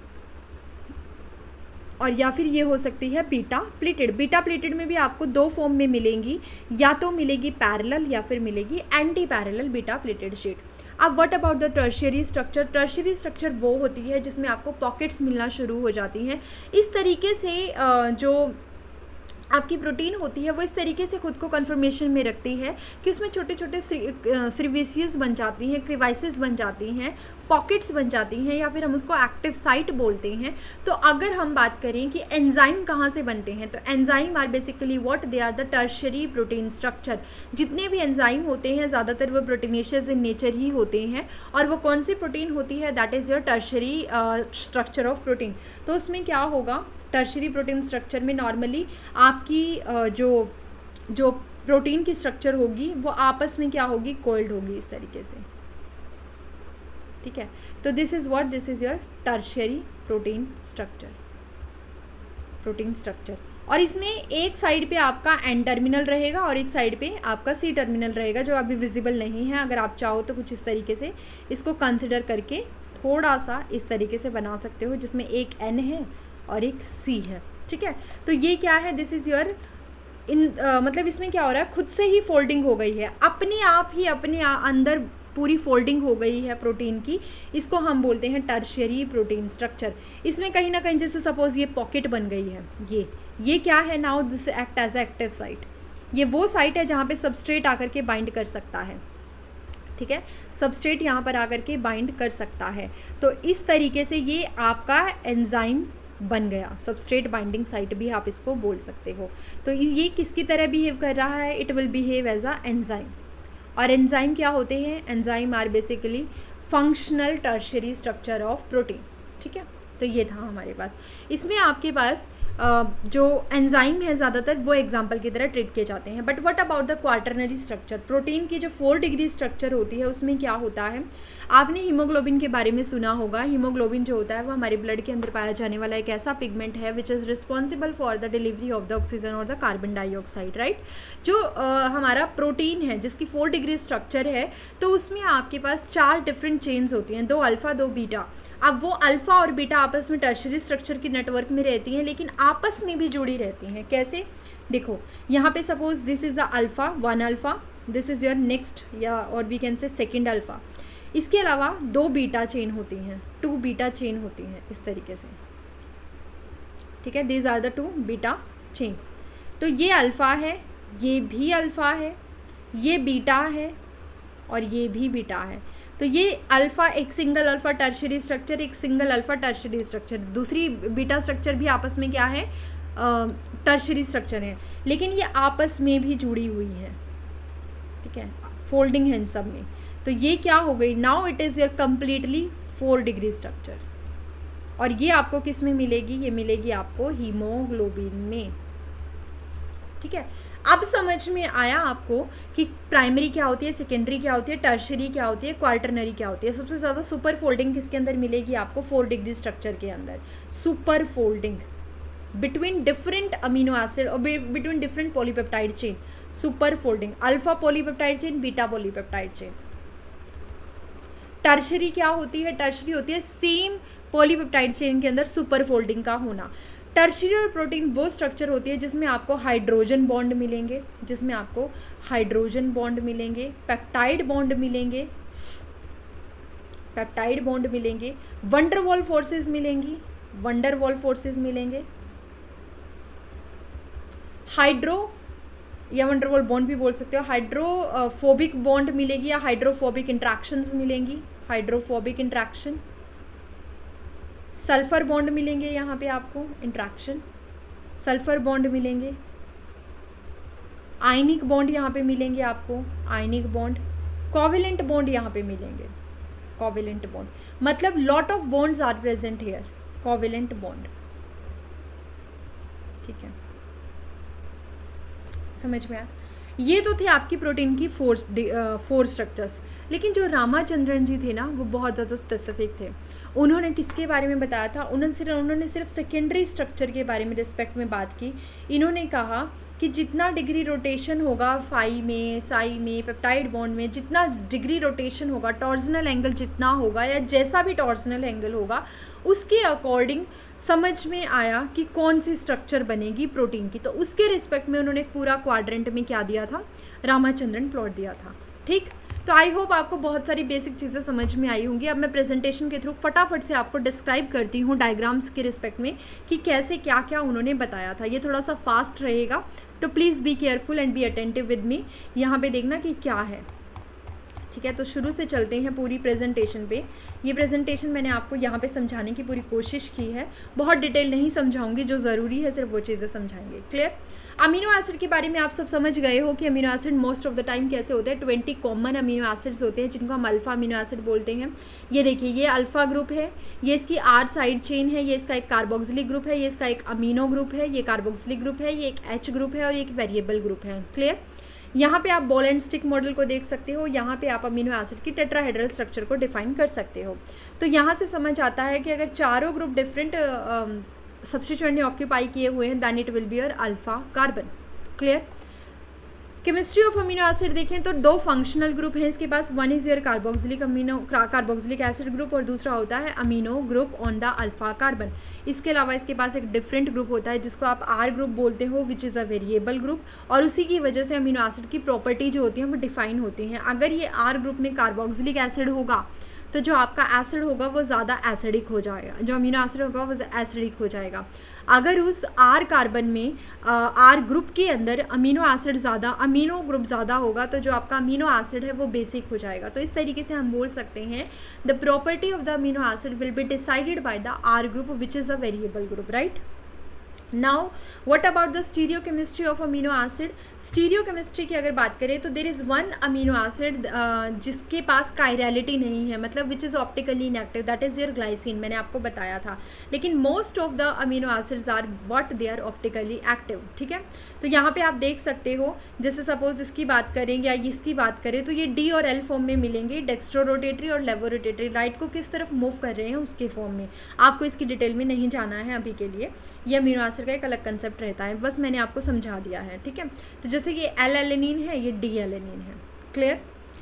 और या फिर ये हो सकती है बीटा प्लेटेड। बीटा प्लेटेड में भी आपको 2 फॉर्म में मिलेंगी, या तो मिलेगी पैरेलल या फिर मिलेगी anti parallel beta pleated state. अब what about the tertiary structure? Tertiary structure वो होती है जिसमें आपको पॉकेट्स मिलना शुरू हो जाती हैं। इस तरीके से जो आपकी प्रोटीन होती है वो इस तरीके से खुद को कन्फर्मेशन में रखती है कि उसमें छोटे छोटे सर्विसेस बन जाती हैं, क्रिवाइसेस बन जाती हैं, पॉकेट्स बन जाती हैं, या फिर हम उसको एक्टिव साइट बोलते हैं। तो अगर हम बात करें कि एंजाइम कहाँ से बनते हैं, तो enzyme are basically what, they are the tertiary protein structure. जितने भी एंजाइम होते हैं ज़्यादातर वो प्रोटीनेशियस इन नेचर ही होते हैं, और वो कौन सी प्रोटीन होती है, that is your tertiary structure of protein. तो उसमें क्या होगा, टर्शियरी प्रोटीन स्ट्रक्चर में नॉर्मली आपकी जो प्रोटीन की स्ट्रक्चर होगी वो आपस में क्या होगी, कोल्ड होगी इस तरीके से। ठीक है, तो this is what, this is your tertiary protein structure. और इसमें एक साइड पे आपका एन टर्मिनल रहेगा और एक साइड पे आपका सी टर्मिनल रहेगा, जो अभी विजिबल नहीं है। अगर आप चाहो तो कुछ इस तरीके से इसको कंसिडर करके थोड़ा सा इस तरीके से बना सकते हो, जिसमें एक एन है और एक सी है। ठीक है, तो ये क्या है, दिस इज़ योर मतलब इसमें क्या हो रहा है, खुद से ही फोल्डिंग हो गई है, अपने आप ही अपने अंदर पूरी फोल्डिंग हो गई है प्रोटीन की। इसको हम बोलते हैं टर्शियरी प्रोटीन स्ट्रक्चर। इसमें कहीं ना कहीं जैसे सपोज ये पॉकेट बन गई है, ये क्या है, now this act as active site. ये वो साइट है जहाँ पे सबस्ट्रेट आकर के बाइंड कर सकता है। ठीक है, सबस्ट्रेट यहाँ पर आकर के बाइंड कर सकता है। तो इस तरीके से ये आपका एंजाइम बन गया, सबस्ट्रेट बाइंडिंग साइट भी आप इसको बोल सकते हो। तो ये किसकी तरह बिहेव कर रहा है, it will behave as a enzyme. और एंजाइम क्या होते हैं, enzyme are basically functional tertiary structure of protein. ठीक है, तो ये था हमारे पास। इसमें आपके पास जो एंजाइम है ज़्यादातर वो एग्जाम्पल की तरह ट्रीट किए जाते हैं। But what about the quaternary structure? Protein की जो 4 डिग्री स्ट्रक्चर होती है उसमें क्या होता है, आपने हीमोग्लोबिन के बारे में सुना होगा। हीमोग्लोबिन जो होता है वो हमारे ब्लड के अंदर पाया जाने वाला एक ऐसा पिगमेंट है which is responsible for the delivery of the oxygen और द कार्बन डाइऑक्साइड, राइट। जो हमारा प्रोटीन है जिसकी 4 डिग्री स्ट्रक्चर है, तो उसमें आपके पास 4 डिफरेंट चेन्स होती हैं, 2 अल्फ़ा 2 बीटा। अब वो अल्फ़ा और बीटा आपस में टर्शियरी स्ट्रक्चर के नेटवर्क में रहती हैं, लेकिन आपस में भी जुड़ी रहती हैं। कैसे, देखो यहाँ पे suppose this is the alpha, 1 alpha, this is your next, या और we can say second alpha. इसके अलावा 2 बीटा चेन होती हैं, 2 बीटा चेन होती हैं इस तरीके से। ठीक है, these are the 2 beta chain. तो ये अल्फ़ा है, ये भी अल्फ़ा है, ये बीटा है और ये भी बीटा है। तो ये अल्फ़ा एक सिंगल अल्फ़ा टर्शियरी स्ट्रक्चर, एक सिंगल अल्फ़ा टर्शियरी स्ट्रक्चर, दूसरी बीटा स्ट्रक्चर भी आपस में क्या है, टर्शियरी स्ट्रक्चर है, लेकिन ये आपस में भी जुड़ी हुई है। ठीक है, फोल्डिंग है इन सब में। तो ये क्या हो गई, now it is your completely 4 degree structure. और ये आपको किस में मिलेगी, ये मिलेगी आपको हीमोग्लोबिन में। ठीक है, अब समझ में आया आपको कि प्राइमरी क्या होती है, सेकेंडरी क्या होती है, टर्शियरी क्या होती है, क्वार्टरनरी क्या होती है। सबसे ज़्यादा सुपर फोल्डिंग किसके अंदर मिलेगी आपको, 4 डिग्री स्ट्रक्चर के अंदर। Super folding between different amino acid और between different polypeptide chain, super folding, alpha polypeptide chain, beta polypeptide chain. Tertiary क्या होती है, टर्शियरी होती है सेम पॉलीपेप्टाइड चेन के अंदर सुपर फोल्डिंग का होना। टर्शियरी और प्रोटीन वो स्ट्रक्चर होती है जिसमें आपको हाइड्रोजन बॉन्ड मिलेंगे, जिसमें आपको हाइड्रोजन बॉन्ड मिलेंगे, पेप्टाइड बॉन्ड मिलेंगे, पेप्टाइड बॉन्ड मिलेंगे, वंडरवॉल फोर्सेस मिलेंगी, वंडरवॉल फोर्सेस मिलेंगे, हाइड्रो या वंडरवॉल बॉन्ड भी बोल सकते हो, हाइड्रोफोबिक बॉन्ड मिलेगी या हाइड्रोफोबिक इंट्रैक्शंस मिलेंगी, हाइड्रोफोबिक इंट्रैक्शन, सल्फर बॉन्ड मिलेंगे यहाँ पे आपको इंट्रैक्शन, सल्फर बॉन्ड मिलेंगे, आयनिक बॉन्ड यहाँ पे मिलेंगे आपको, आयनिक बॉन्ड, कोवेलेंट बॉन्ड यहाँ पे मिलेंगे, कोवेलेंट बॉन्ड, मतलब lot of bonds are present here, covalent bond. ठीक है, समझ में आया। ये तो थे आपकी प्रोटीन की फोर स्ट्रक्चर्स। लेकिन जो रामाचंद्रन जी थे ना, वो बहुत ज़्यादा स्पेसिफिक थे। उन्होंने किसके बारे में बताया था? उन्होंने सिर्फ सेकेंडरी स्ट्रक्चर के बारे में रिस्पेक्ट में बात की। इन्होंने कहा कि जितना डिग्री रोटेशन होगा फाई में, साई में, पेप्टाइड बॉन्ड में, जितना डिग्री रोटेशन होगा, टॉर्जनल एंगल जितना होगा या जैसा भी टॉर्जनल एंगल होगा, उसके अकॉर्डिंग समझ में आया कि कौन सी स्ट्रक्चर बनेगी प्रोटीन की। तो उसके रिस्पेक्ट में उन्होंने एक पूरा क्वाड्रेंट में क्या दिया था? रामाचंद्रन प्लॉट दिया था। ठीक, तो आई होप आपको बहुत सारी बेसिक चीज़ें समझ में आई होंगी। अब मैं प्रेजेंटेशन के थ्रू फटाफट से आपको डिस्क्राइब करती हूँ डायग्राम्स के रिस्पेक्ट में कि कैसे क्या क्या उन्होंने बताया था। ये थोड़ा सा फास्ट रहेगा, तो please be careful and be attentive with me. यहाँ पे देखना कि क्या है, ठीक है। तो शुरू से चलते हैं पूरी प्रेजेंटेशन पे। ये प्रेजेंटेशन मैंने आपको यहाँ पे समझाने की पूरी कोशिश की है, बहुत डिटेल नहीं समझाऊंगी, जो ज़रूरी है सिर्फ वो चीज़ें समझाएंगे। क्लियर? अमीनो एसिड के बारे में आप सब समझ गए हो कि amino acid most of the time कैसे होते हैं। 20 कॉमन अमीनो एसिड्स होते हैं जिनको हम अल्फ़ा अमीनो एसिड बोलते हैं। ये देखिए, ये अल्फ़ा ग्रुप है, ये इसकी R साइड चेन है, ये इसका एक कार्बोक्सिलिक ग्रुप है, ये इसका एक अमीनो ग्रुप है, ये कार्बोक्सिलिक ग्रुप है, ये एक H ग्रुप है और ये एक वेरिएबल ग्रुप है। क्लियर? यहाँ पे आप बॉल एंड स्टिक मॉडल को देख सकते हो। यहाँ पे आप अमीनो एसिड की टेट्राहेड्रल स्ट्रक्चर को डिफाइन कर सकते हो। तो यहाँ से समझ आता है कि अगर चारों ग्रुप डिफरेंट सब्स्टिट्यूएंट ने ऑक्यूपाई किए हुए हैं, then it will be your alpha carbon. Clear? Chemistry of amino acid देखें तो दो फंक्शनल ग्रुप हैं इसके पास। One is your carboxylic acid group और दूसरा होता है amino group on the alpha carbon. इसके अलावा इसके पास एक डिफरेंट ग्रुप होता है जिसको आप आर ग्रुप बोलते हो, which is a variable group, और उसी की वजह से अमीनो एसिड की प्रॉपर्टी जो होती हैं वो डिफाइन होती हैं। अगर ये आर ग्रुप में कार्बोक्सिलिक एसिड होगा तो जो आपका एसिड होगा वो ज़्यादा एसिडिक हो जाएगा, जो अमीनो एसिड होगा वो एसिडिक हो जाएगा। अगर उस आर कार्बन में आर ग्रुप के अंदर अमीनो एसिड ज़्यादा, अमीनो ग्रुप ज़्यादा होगा तो जो आपका अमीनो एसिड है वो बेसिक हो जाएगा। तो इस तरीके से हम बोल सकते हैं the property of the amino acid will be decided by the R group which is a variable group, right? Now what about the stereochemistry of amino acid? Stereochemistry की अगर बात करें तो there is one amino acid जिसके पास chirality नहीं है, मतलब which is optically inactive, that is your glycine. मैंने आपको बताया था। लेकिन most of the amino acids are what, they are optically active. ठीक है, तो यहाँ पे आप देख सकते हो, जैसे सपोज इसकी बात करें या इसकी बात करें तो ये डी और एल फॉर्म में मिलेंगे, डेक्स्ट्रो रोटेटरी और लेवो रोटेटरी। राइट को किस तरफ मूव कर रहे हैं उसके फॉर्म में। आपको इसकी डिटेल में नहीं जाना है अभी के लिए, ये अमीनो एसिड का एक अलग कंसेप्ट रहता है, बस मैंने आपको समझा दिया है। ठीक है, तो जैसे ये एल एलेनिन है, ये डी एलेनिन है। क्लियर?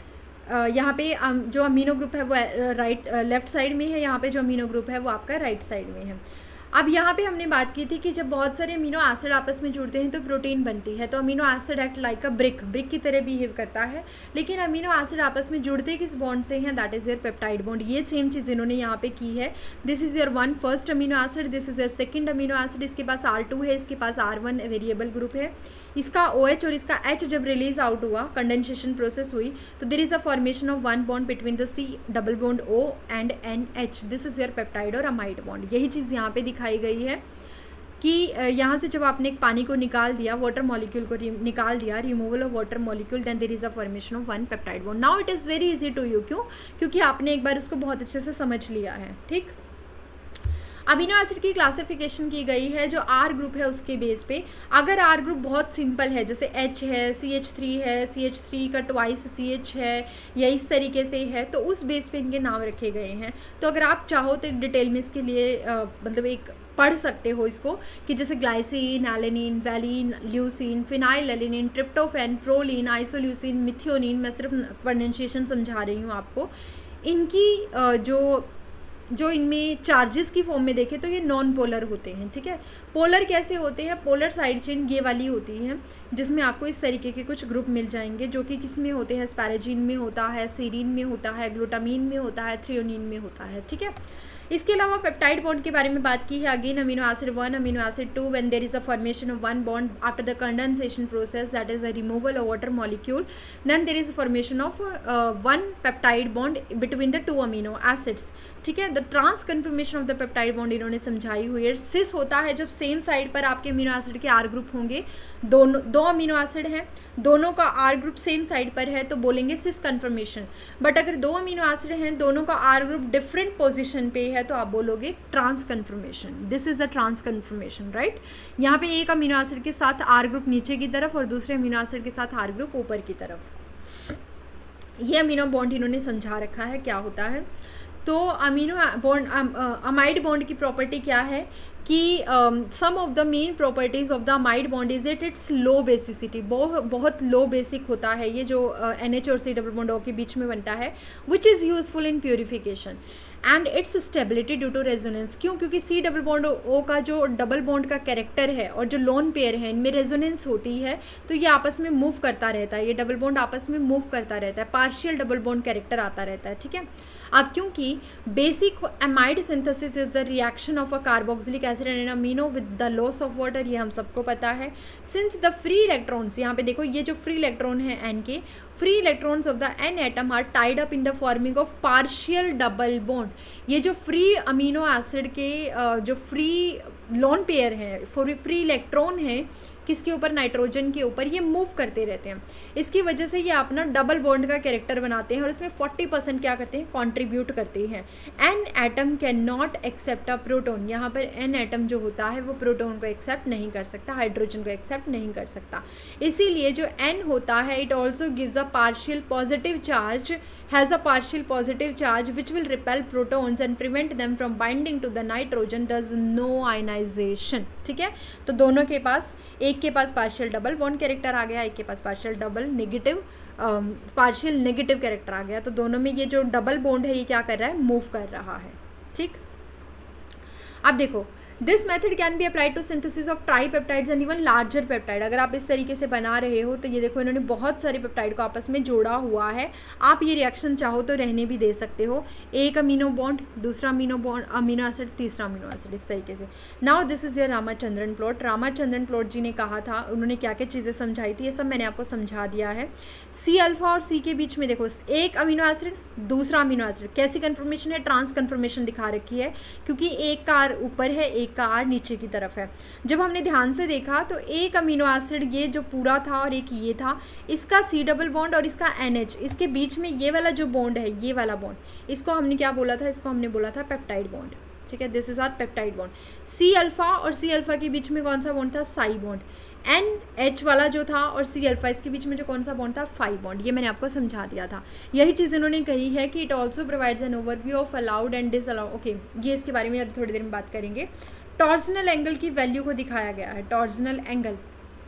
यहाँ पे जो अमीनो ग्रुप है वो लेफ्ट साइड में है, यहाँ पे जो अमीनो ग्रुप है वो आपका राइट साइड में है। अब यहाँ पे हमने बात की थी कि जब बहुत सारे अमीनो एसिड आपस में जुड़ते हैं तो प्रोटीन बनती है। तो amino acid act like a brick की तरह बिहेव करता है। लेकिन अमीनो एसिड आपस में जुड़ते किस बॉन्ड से हैं? That is your peptide bond. ये सेम चीज़ इन्होंने यहाँ पे की है। This is your one first amino acid, this is your second amino acid. इसके पास R2 है, इसके पास R1 वेरिएबल ग्रुप है। इसका OH और इसका H जब रिलीज आउट हुआ, कंडेंसेशन प्रोसेस हुई, तो there is a formation of one bond between the C double bond O and NH। This is your peptide और अमाइड बॉन्ड। यही चीज़ यहाँ पे दिखाई गई है कि यहाँ से जब आपने एक पानी को निकाल दिया, वाटर मॉलिक्यूल को निकाल दिया, removal of water molecule, then there is a formation of one peptide bond. Now it is very easy to you. क्यों? क्योंकि आपने एक बार उसको बहुत अच्छे से समझ लिया है। ठीक, अमीनो एसिड की क्लासिफिकेशन की गई है जो आर ग्रुप है उसके बेस पे। अगर आर ग्रुप बहुत सिंपल है, जैसे H है, CH3 है, CH3 का ट्वाइस CH है, या इस तरीके से है, तो उस बेस पे इनके नाम रखे गए हैं। तो अगर आप चाहो तो एक डिटेल में इसके लिए मतलब एक पढ़ सकते हो इसको, कि जैसे glycine, alanine, valine, leucine, phenylalanine, tryptophan, proline, isoleucine, methionine. मैं सिर्फ प्रोनाउंसिएशन समझा रही हूँ आपको। इनकी जो इनमें चार्जेस की फॉर्म में देखें तो ये नॉन पोलर होते हैं। ठीक है, पोलर कैसे होते हैं? पोलर साइड चेन ये वाली होती है, जिसमें आपको इस तरीके के कुछ ग्रुप मिल जाएंगे, जो कि किस में होते हैं? एस्पैराजीन में होता है, सीरीन में होता है, ग्लूटामीन में होता है, थ्रियोनिन में होता है। ठीक है, इसके अलावा पेप्टाइड बॉन्ड के बारे में बात की है। Again amino acid 1, amino acid 2, when there is a formation of one bond after the condensation process, that is the removal of water molecule, then there is formation of one peptide bond between the 2 amino acids. ठीक है, the trans conformation of the peptide bond इन्होंने समझाई हुई है। सिस होता है जब same side पर आपके अमीनो एसिड के आर ग्रुप होंगे, दो अमीनो एसिड हैं, दोनों का आर ग्रुप सेम साइड पर है तो बोलेंगे सिस कन्फर्मेशन। बट अगर 2 अमीनो एसिड हैं, दोनों का आर ग्रुप डिफरेंट पोजिशन पे है तो आप बोलोगे trans conformation, this is the trans conformation, right. यहाँ पे एक अमीनो एसिड के साथ आर ग्रुप नीचे की तरफ और दूसरे अमीनो एसिड के साथ आर ग्रुप ऊपर की तरफ। ये अमीनो बॉन्ड इन्होंने समझा रखा है क्या होता है। तो अमीनो बॉन्ड, अमाइड बॉन्ड की प्रॉपर्टी क्या है कि some of the main properties of the amide bond is its low basicity, बहुत लो बेसिक होता है ये जो NH और C डबल बॉन्ड O के बीच में बनता है, which is useful in purification and its stability due to resonance. क्यों? क्योंकि C डबल बॉन्ड O का जो डबल बॉन्ड का कैरेक्टर है और जो लोन पेयर है इनमें रेजोनेंस होती है, तो ये आपस में मूव करता रहता है, ये डबल बॉन्ड आपस में मूव करता रहता है, पार्शियल डबल बॉन्ड कैरेक्टर आता रहता है, ठीक है। अब क्योंकि basic amide synthesis is the reaction of a carboxylic acid and amino with the loss of water, ये हम सबको पता है। सिंस द फ्री इलेक्ट्रॉन्स, यहाँ पे देखो ये जो फ्री इलेक्ट्रॉन है N के, free electrons of the N atom are tied up in the forming of partial double bond. ये जो फ्री अमीनो एसिड के जो फ्री लोन पेयर है, फ्री इलेक्ट्रॉन है किसके ऊपर, नाइट्रोजन के ऊपर, ये मूव करते रहते हैं। इसकी वजह से ये अपना डबल बॉन्ड का कैरेक्टर बनाते हैं और इसमें 40% क्या करते हैं, कंट्रीब्यूट करते हैं। N atom can not accept a proton, यहाँ पर एन एटम जो होता है वो प्रोटॉन को एक्सेप्ट नहीं कर सकता, हाइड्रोजन को एक्सेप्ट नहीं कर सकता। इसीलिए जो एन होता है it also gives a partial positive charge, has a partial positive charge which will repel protons and prevent them from binding to the nitrogen, does no ionization, ठीक है। तो दोनों के पास, एक के पास पार्शियल डबल बॉन्ड कैरेक्टर आ गया, एक के पास पार्शियल नेगेटिव कैरेक्टर आ गया, तो दोनों में ये जो डबल बॉन्ड है ये क्या कर रहा है, मूव कर रहा है, ठीक। अब देखो, this method can be applied to synthesis of tripeptides and even larger peptide. अगर आप इस तरीके से बना रहे हो तो ये देखो इन्होंने बहुत सारे पेप्टाइड को आपस में जोड़ा हुआ है। आप ये रिएक्शन चाहो तो रहने भी दे सकते हो, एक अमीनो बॉन्ड, दूसरा अमीनो एसिड, तीसरा अमीनो एसिड, इस तरीके से। Now this is your Ramachandran plot. Ramachandran plot ji ने कहा था, उन्होंने क्या क्या चीज़ें समझाई थी, ये सब मैंने आपको समझा दिया है। C अल्फा और C के बीच में देखो एक अमीनो एसिड, दूसरा अमीनो एसिड, कैसी कन्फर्मेशन है, ट्रांस कन्फर्मेशन दिखा रखी है, क्योंकि एक का R ऊपर है, एक का R नीचे की तरफ है। जब हमने ध्यान से देखा तो एक अमीनो एसिड ये जो पूरा था और एक ये था, इसका C डबल बॉन्ड और इसका NH, इसके बीच में ये वाला जो बॉन्ड है, ये वाला बॉन्ड, इसको हमने क्या बोला था, इसको हमने बोला था पेप्टाइड बॉन्ड, ठीक है। This is our peptide bond. C alpha और C अल्फा के बीच में कौन सा बॉन्ड था, साई बॉन्ड। NH वाला जो था और C अल्फा, इसके बीच में जो कौन सा बॉन्ड था, फाई बॉन्ड। ये मैंने आपको समझा दिया था। यही चीज़ इन्होंने कही है कि it also provides an overview of allowed and disallowed. Okay, ये इसके बारे में अब थोड़ी देर में बात करेंगे। टॉर्जनल एंगल की वैल्यू को दिखाया गया है, टॉर्जनल एंगल,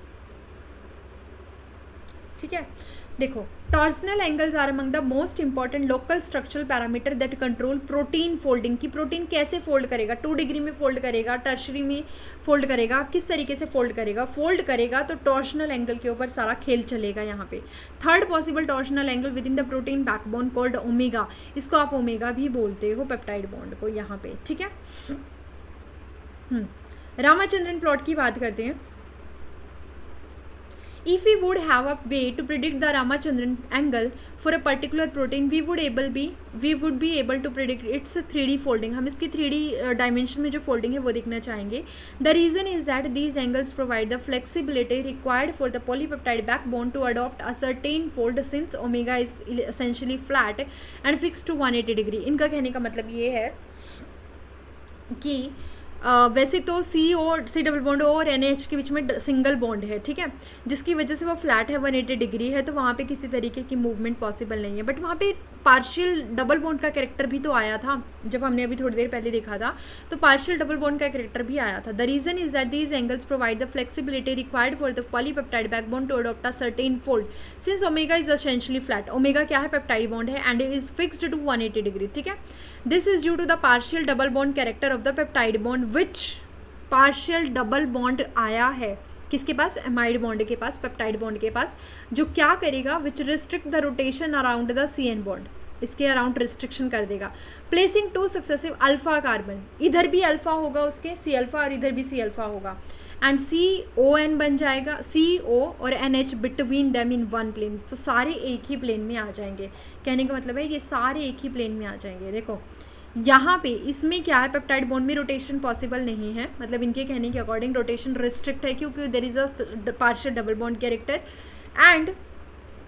ठीक है। देखो, torsional angles are among the most important local structural parameter that control protein folding, की प्रोटीन कैसे फोल्ड करेगा, 2 डिग्री में फोल्ड करेगा, टर्शरी में फोल्ड करेगा, किस तरीके से फोल्ड करेगा तो टॉर्जनल एंगल के ऊपर सारा खेल चलेगा यहाँ पे। Third possible torsional angle within the protein backbone called omega, इसको आप ओमेगा भी बोलते हो पेप्टाइड बॉन्ड को यहाँ पे, ठीक है। रामाचंद्रन प्लॉट की बात करते हैं। If we would have a way to predict the Ramachandran angle for a particular protein, we would be able to predict its 3D folding. हम इसकी 3D डायमेंशन में जो फोल्डिंग है वो देखना चाहेंगे। The reason is that these angles provide the flexibility required for the polypeptide backbone to adopt a certain fold, since omega is essentially flat and fixed to 180 degree. इनका कहने का मतलब ये है कि वैसे तो C डबल बॉन्ड और NH के बीच में सिंगल बॉन्ड है, ठीक है, जिसकी वजह से वो फ्लैट है, 180 डिग्री है, तो वहाँ पे किसी तरीके की मूवमेंट पॉसिबल नहीं है। बट वहाँ पे पार्शियल डबल बॉन्ड का कैरेक्टर भी तो आया था, जब हमने अभी थोड़ी देर पहले देखा था, तो पार्शियल डबल बॉन्ड का कैरेक्टर भी आया था। The reason is that these angles provide the flexibility required for the polypeptide backbone to adopt a certain fold, since omega is essentially flat. Omega क्या है, पेप्टाइड बॉन्ड है, and is fixed to 180 degree, ठीक है। This is due to the partial double bond character of the peptide bond, which partial double bond आया है किसके पास, amide bond के पास, peptide bond के पास, जो क्या करेगा, which restrict the rotation around the CN bond, इसके अराउंड रिस्ट्रिक्शन कर देगा। प्लेसिंग 2 सक्सेसिव अल्फा कार्बन, इधर भी अल्फा होगा उसके C अल्फा और इधर भी C अल्फा होगा, एंड CON बन जाएगा, CO और NH between them in one plane, तो सारे एक ही प्लेन में आ जाएंगे। कहने का मतलब है ये सारे एक ही प्लेन में आ जाएंगे। देखो यहाँ पे इसमें क्या है, पेप्टाइड बॉन्ड में रोटेशन पॉसिबल नहीं है, मतलब इनके कहने के अकॉर्डिंग रोटेशन रिस्ट्रिक्ट है, क्योंकि there is a partial double bond character, and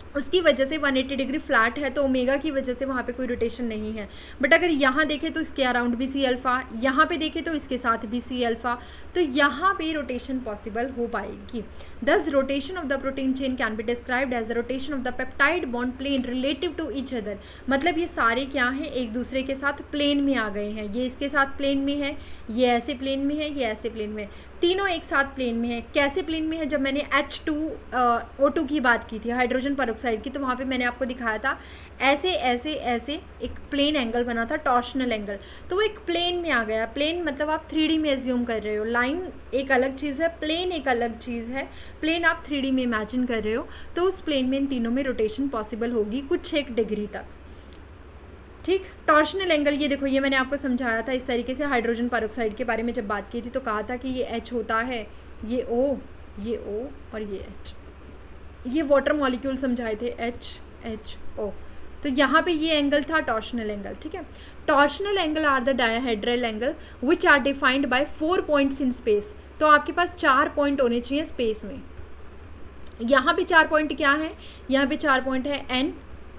उसकी वजह से 180 डिग्री फ्लैट है, तो ओमेगा की वजह से वहाँ पे कोई रोटेशन नहीं है। बट अगर यहाँ देखें तो इसके अराउंड भी सी अल्फ़ा, यहाँ पे देखें तो इसके साथ भी सी अल्फ़ा, तो यहाँ पे रोटेशन पॉसिबल हो पाएगी। Thus rotation of the protein chain can be described as a rotation of the peptide bond plane relative to each other. मतलब ये सारे क्या हैं, एक दूसरे के साथ प्लेन में आ गए हैं। ये इसके साथ प्लेन में है, ये ऐसे प्लेन में है, ये ऐसे प्लेन में है, तीनों एक साथ प्लेन में है। कैसे प्लेन में है, जब मैंने H2O2 की बात की थी, हाइड्रोजन परऑक्साइड की, तो वहाँ पे मैंने आपको दिखाया था ऐसे ऐसे ऐसे एक प्लेन एंगल बना था, टॉर्शनल एंगल, तो वो एक प्लेन में आ गया। प्लेन मतलब आप 3D में एज्यूम कर रहे हो, लाइन एक अलग चीज़ है, प्लेन एक अलग चीज़ है। प्लेन आप 3D में इमेजिन कर रहे हो, तो उस प्लेन में इन तीनों में रोटेशन पॉसिबल होगी कुछ एक डिग्री तक। ठीक, टॉर्शनल एंगल, ये देखो, ये मैंने आपको समझाया था इस तरीके से। हाइड्रोजन परऑक्साइड के बारे में जब बात की थी तो कहा था कि ये H होता है, ये O और ये H। ये वाटर मॉलिक्यूल समझाए थे, HO। तो यहाँ पे ये एंगल था टॉर्शनल एंगल। ठीक है, torsional angle are the dihedral angle which are defined by 4 points in space. तो आपके पास 4 पॉइंट होने चाहिए स्पेस में। यहाँ पे 4 पॉइंट क्या है, यहाँ पे 4 पॉइंट है N,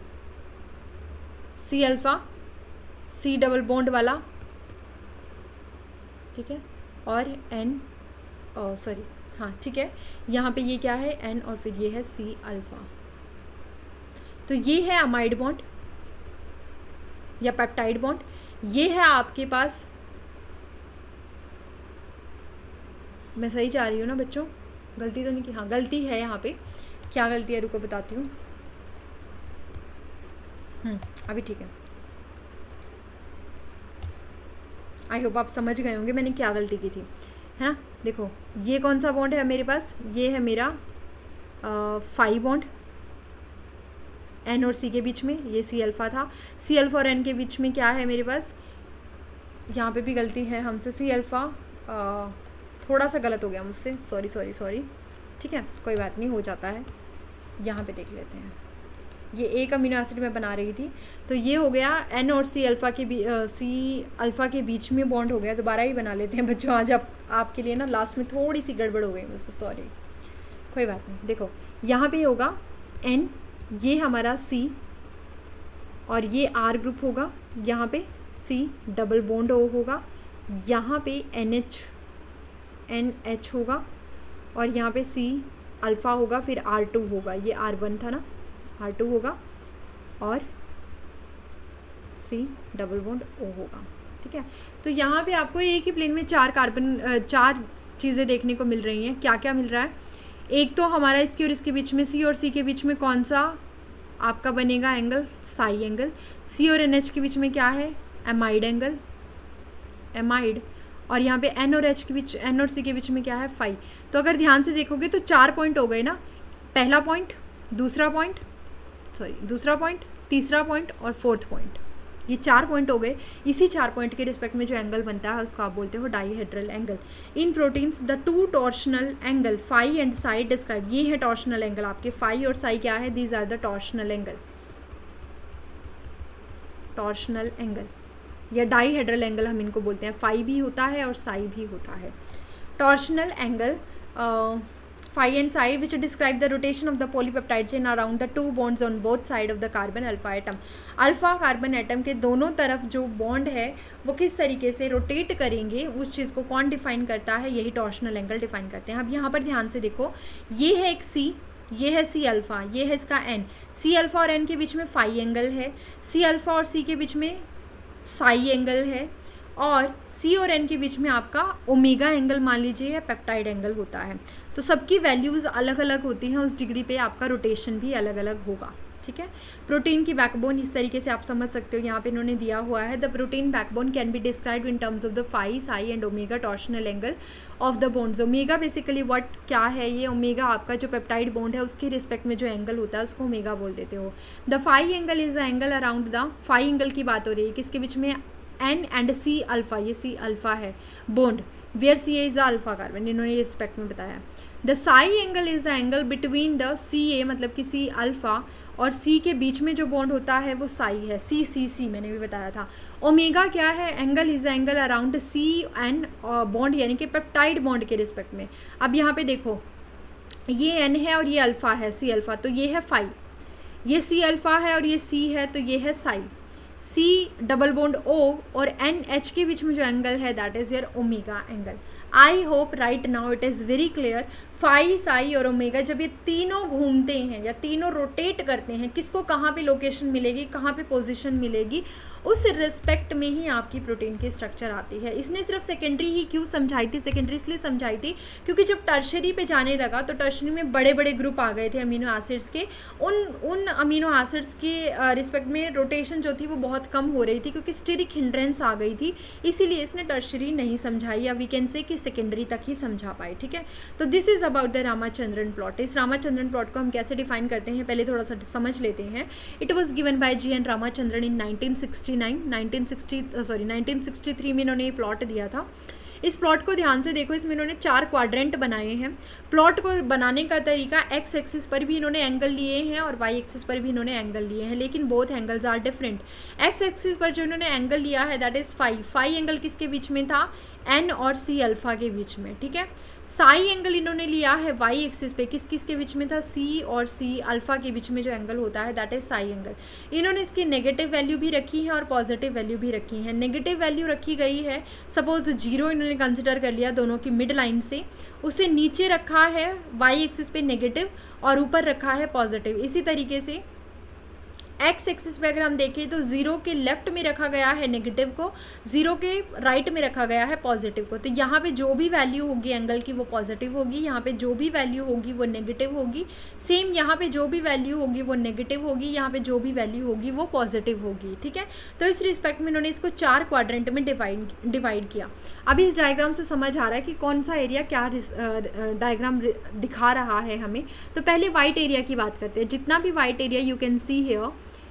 C alpha, C double bond वाला, ठीक है, और N, सॉरी, हाँ ठीक है, यहाँ पे ये क्या है N और फिर ये है C अल्फ़ा। तो ये है अमाइड बॉन्ड या पेप्टाइड बॉन्ड। ये है आपके पास, मैं सही जा रही हूँ ना बच्चों, गलती तो नहीं की? हाँ गलती है, यहाँ पे क्या गलती है रुको बताती हूँ। अभी ठीक है, आई होप आप समझ गए होंगे मैंने क्या गलती की थी, है ना। देखो ये कौन सा बॉन्ड है मेरे पास, ये है मेरा 5 बॉन्ड N और C के बीच में, ये C अल्फ़ा था। C अल्फ़ा और N के बीच में क्या है मेरे पास, यहाँ पे भी गलती है हमसे, C अल्फ़ा थोड़ा सा गलत हो गया मुझसे, सॉरी, ठीक है कोई बात नहीं, हो जाता है। यहाँ पे देख लेते हैं, ये एक अमीनो एसिड में बना रही थी, तो ये हो गया N और C अल्फ़ा के C अल्फ़ा के बीच में बॉन्ड हो गया। दोबारा ही बना लेते हैं बच्चों, आज आपके लिए ना लास्ट में थोड़ी सी गड़बड़ हो गई मुझसे, सॉरी, कोई बात नहीं। देखो यहाँ पे होगा N, ये हमारा C और ये R ग्रुप होगा, यहाँ पे C डबल बॉन्ड होगा, यहाँ पे NH होगा और यहाँ पे C अल्फ़ा होगा, फिर R2 होगा, ये R1 था ना, R2 होगा और C डबल बॉन्ड O होगा। ठीक है, तो यहाँ पे आपको एक ही प्लेन में 4 चीज़ें देखने को मिल रही हैं। क्या क्या मिल रहा है, एक तो हमारा इसके और इसके बीच में, C और C के बीच में कौन सा आपका बनेगा एंगल, साई एंगल। C और NH के बीच में क्या है, एमाइड एंगल, एमाइड। और यहाँ पे N और H के बीच, N और C के बीच में क्या है, फाई। तो अगर ध्यान से देखोगे तो 4 पॉइंट हो गए ना, पहला पॉइंट, दूसरा पॉइंट, तीसरा पॉइंट और फोर्थ पॉइंट, ये 4 पॉइंट हो गए। इसी 4 पॉइंट के रिस्पेक्ट में जो एंगल बनता है उसको आप बोलते हो dihedral angle. In proteins the 2 torsional angle phi and psi describe, ये है टॉर्शनल एंगल आपके, फाई और साई क्या है, these are the torsional angle, torsional angle या डाईहेड्रल एंगल हम इनको बोलते हैं। फाई भी होता है और साई भी होता है। Torsional angle phi and psi which describe the rotation of the polypeptide chain around the 2 bonds on both side of the carbon alpha atom। Alpha carbon atom के दोनों तरफ जो बॉन्ड है वो किस तरीके से रोटेट करेंगे, उस चीज़ को कौन डिफाइन करता है, यही टॉर्शनल एंगल डिफाइन करते हैं। अब यहाँ पर ध्यान से देखो, ये है एक C, ये है C अल्फ़ा, ये है इसका N। C अल्फ़ा और N के बीच में फाई एंगल है, C अल्फ़ा और C के बीच में साई एंगल है, और C और N के बीच में आपका ओमेगा एंगल मान लीजिए या पेप्टाइड एंगल होता है। तो सबकी वैल्यूज़ अलग अलग होती हैं, उस डिग्री पे आपका रोटेशन भी अलग अलग होगा। ठीक है, प्रोटीन की बैकबोन इस तरीके से आप समझ सकते हो, यहाँ पे इन्होंने दिया हुआ है, the protein backbone can be described in terms of the phi, psi and omega torsional angle of the bones. Omega basically what क्या है, ये ओमेगा आपका जो पेप्टाइड बॉन्ड है उसके रिस्पेक्ट में जो एंगल होता है उसको ओमेगा बोल देते हो। The phi angle is the angle around the, phi angle की बात हो रही है किसके बीच में, N एंड C अल्फ़ा, ये C अल्फ़ा है bond, where C is the alpha carbon, इन्होंने ये रिस्पेक्ट में बताया। The psi angle is the angle between the CA, मतलब कि C अल्फ़ा और C के बीच में जो बॉन्ड होता है वो साई है, CCC मैंने भी बताया था। ओमेगा क्या है, angle is the angle around C and bond, यानी कि पेप्टाइड बॉन्ड के रिस्पेक्ट में। अब यहाँ पे देखो, ये N है और ये अल्फ़ा है, C अल्फ़ा, तो ये है फाई, ये सी अल्फ़ा है और ये सी है, तो ये है psi. C double bond O और एन एच के बीच में जो एंगल है that is your omega angle. I hope right now it is very clear. Phi, psi और ओमेगा जब ये तीनों घूमते हैं या तीनों रोटेट करते हैं, किसको कहाँ पे लोकेशन मिलेगी, कहाँ पे पोजीशन मिलेगी, उस रिस्पेक्ट में ही आपकी प्रोटीन की स्ट्रक्चर आती है। इसने सिर्फ सेकेंडरी ही क्यों समझाई थी? सेकेंडरी इसलिए समझाई थी क्योंकि जब टर्शरी पे जाने लगा तो टर्शरी में बड़े बड़े ग्रुप आ गए थे अमीनो एसिड्स के। उन अमीनो एसिड्स के रिस्पेक्ट में रोटेशन जो थी वो बहुत कम हो रही थी क्योंकि स्टेरिक हिंड्रेंस आ गई थी, इसीलिए इसने टर्शरी नहीं समझाई, या वी कैन से कि सेकेंडरी तक ही समझा पाए। ठीक है, तो this is about the Ramachandran plot. इस रामाचंद्रन प्लॉट को हम कैसे डिफाइन करते हैं पहले थोड़ा सा समझ लेते हैं। It was given by G N. Ramachandran in 1963 में इन्होंने ये प्लॉट दिया था। इस प्लॉट को ध्यान से देखो, इसमें इन्होंने 4 क्वाड्रेंट बनाए हैं। प्लॉट को बनाने का तरीका, एक्स एक्सिस पर भी इन्होंने एंगल लिए हैं और वाई एक्सिस पर भी इन्होंने एंगल लिए हैं, लेकिन both angles are different. X axis पर जो इन्होंने एंगल लिया है that is phi. Phi angle किसके बीच में था? एन और सी अल्फ़ा के बीच में। ठीक है, साई एंगल इन्होंने लिया है वाई एक्सिस पे, किस किस के बीच में था? सी और सी अल्फ़ा के बीच में जो एंगल होता है दैट इज साई एंगल। इन्होंने इसकी नेगेटिव वैल्यू भी रखी है और पॉजिटिव वैल्यू भी रखी है। नेगेटिव वैल्यू रखी गई है, सपोज 0 इन्होंने कंसिडर कर लिया दोनों की मिड लाइन से, उसे नीचे रखा है वाई एक्सिस पे नेगेटिव और ऊपर रखा है पॉजिटिव। इसी तरीके से एक्स एक्सिस पे अगर हम देखें तो 0 के लेफ्ट में रखा गया है नेगेटिव को, 0 के राइट में रखा गया है पॉजिटिव को। तो यहाँ पे जो भी वैल्यू होगी एंगल की वो पॉजिटिव होगी, यहाँ पे जो भी वैल्यू होगी वो नेगेटिव होगी। सेम यहाँ पे जो भी वैल्यू होगी वो नेगेटिव होगी, यहाँ पे जो भी वैल्यू होगी वो पॉजिटिव होगी। ठीक है, तो इस रिस्पेक्ट में इन्होंने इसको 4 क्वाड्रेंट में डिवाइड किया। अभी इस डायग्राम से समझ आ रहा है कि कौन सा एरिया क्या डायग्राम दिखा रहा है हमें। तो पहले वाइट एरिया की बात करते हैं। जितना भी white area you can see here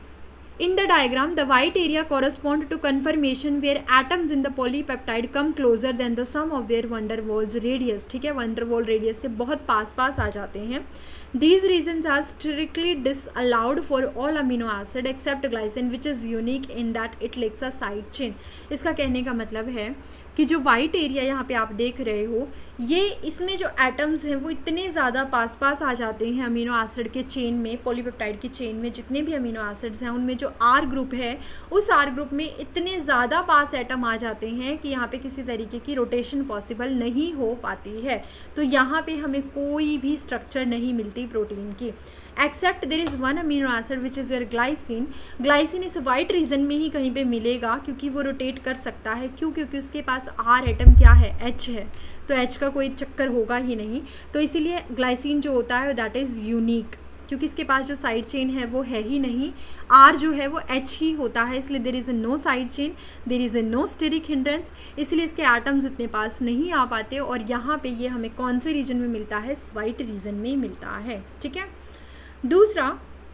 in the diagram, the white area correspond to conformation where atoms in the polypeptide come closer than the sum of their van der Waals radius। ठीक है, van der Waals radius से बहुत पास आ जाते हैं। These regions are strictly disallowed for all amino acid except glycine which is unique in that it lacks a side chain। इसका कहने का मतलब है कि जो वाइट एरिया यहाँ पे आप देख रहे हो, ये इसमें जो एटम्स हैं वो इतने ज़्यादा पास आ जाते हैं अमीनो एसिड के चेन में, पॉलीपेप्टाइड की चेन में जितने भी अमीनो एसिड्स हैं उनमें जो आर ग्रुप है उस आर ग्रुप में इतने ज़्यादा पास एटम आ जाते हैं कि यहाँ पे किसी तरीके की रोटेशन पॉसिबल नहीं हो पाती है। तो यहाँ पे हमें कोई भी स्ट्रक्चर नहीं मिलती प्रोटीन की, except there is one amino acid which is your glycine. Glycine इस वाइट रीजन में ही कहीं पे मिलेगा क्योंकि वो रोटेट कर सकता है। क्यों? क्योंकि उसके पास आर एटम क्या है? एच है, तो एच का कोई चक्कर होगा ही नहीं। तो इसीलिए ग्लाइसिन जो होता है दैट इज़ यूनिक, क्योंकि इसके पास जो साइड चेन है वो है ही नहीं, आर जो है वो एच ही होता है, इसलिए there is no side chain, there is no steric hindrance, इसलिए इसके एटम्स इतने पास नहीं आ पाते। और यहाँ पे ये हमें कौन से रीजन में मिलता है? वाइट रीजन में मिलता है। ठीक है, दूसरा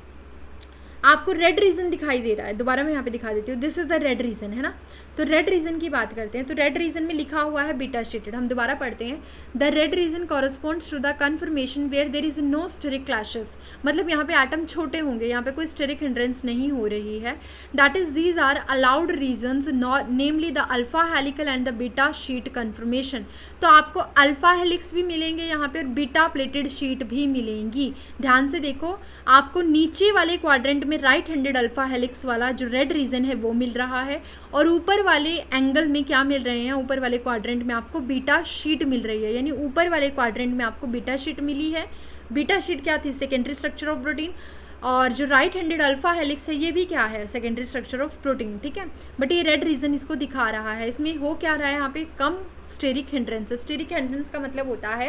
आपको रेड रीजन दिखाई दे रहा है, दोबारा मैं यहाँ पे दिखा देती हूँ। This is the red region, है ना। तो रेड रीजन की बात करते हैं। तो रेड रीजन में लिखा हुआ है बीटा स्टेटेड। हम दोबारा पढ़ते हैं। The red region corresponds to the conformation where there is no steric clashes. मतलब यहाँ पे एटम छोटे होंगे, यहाँ पे कोई स्टेरिक हिंड्रेंस नहीं हो रही है। That is these are allowed regions, namely the alpha helical and the beta sheet conformation. तो आपको अल्फा हेलिक्स भी मिलेंगे यहाँ पे और बीटा प्लेटेड शीट भी मिलेंगी। ध्यान से देखो, आपको नीचे वाले क्वाड्रेंट में राइट हैंडेड अल्फा हेलिक्स वाला जो रेड रीजन है वो मिल रहा है, और ऊपर वाले एंगल में क्या मिल रहे हैं? ऊपर वाले क्वाड्रेंट में आपको बीटा शीट मिल रही है, यानी ऊपर वाले क्वाड्रेंट में आपको बीटा शीट मिली है। बीटा शीट क्या थी? Secondary structure of protein. और जो राइट हैंडेड अल्फा हेलिक्स है ये भी क्या है? Secondary structure of protein. ठीक है, बट ये रेड रीजन इसको दिखा रहा है। इसमें हो क्या रहा है? यहाँ पे कम स्टेरिक हिंड्रेंस। स्टेरिक हिंड्रेंस का मतलब होता है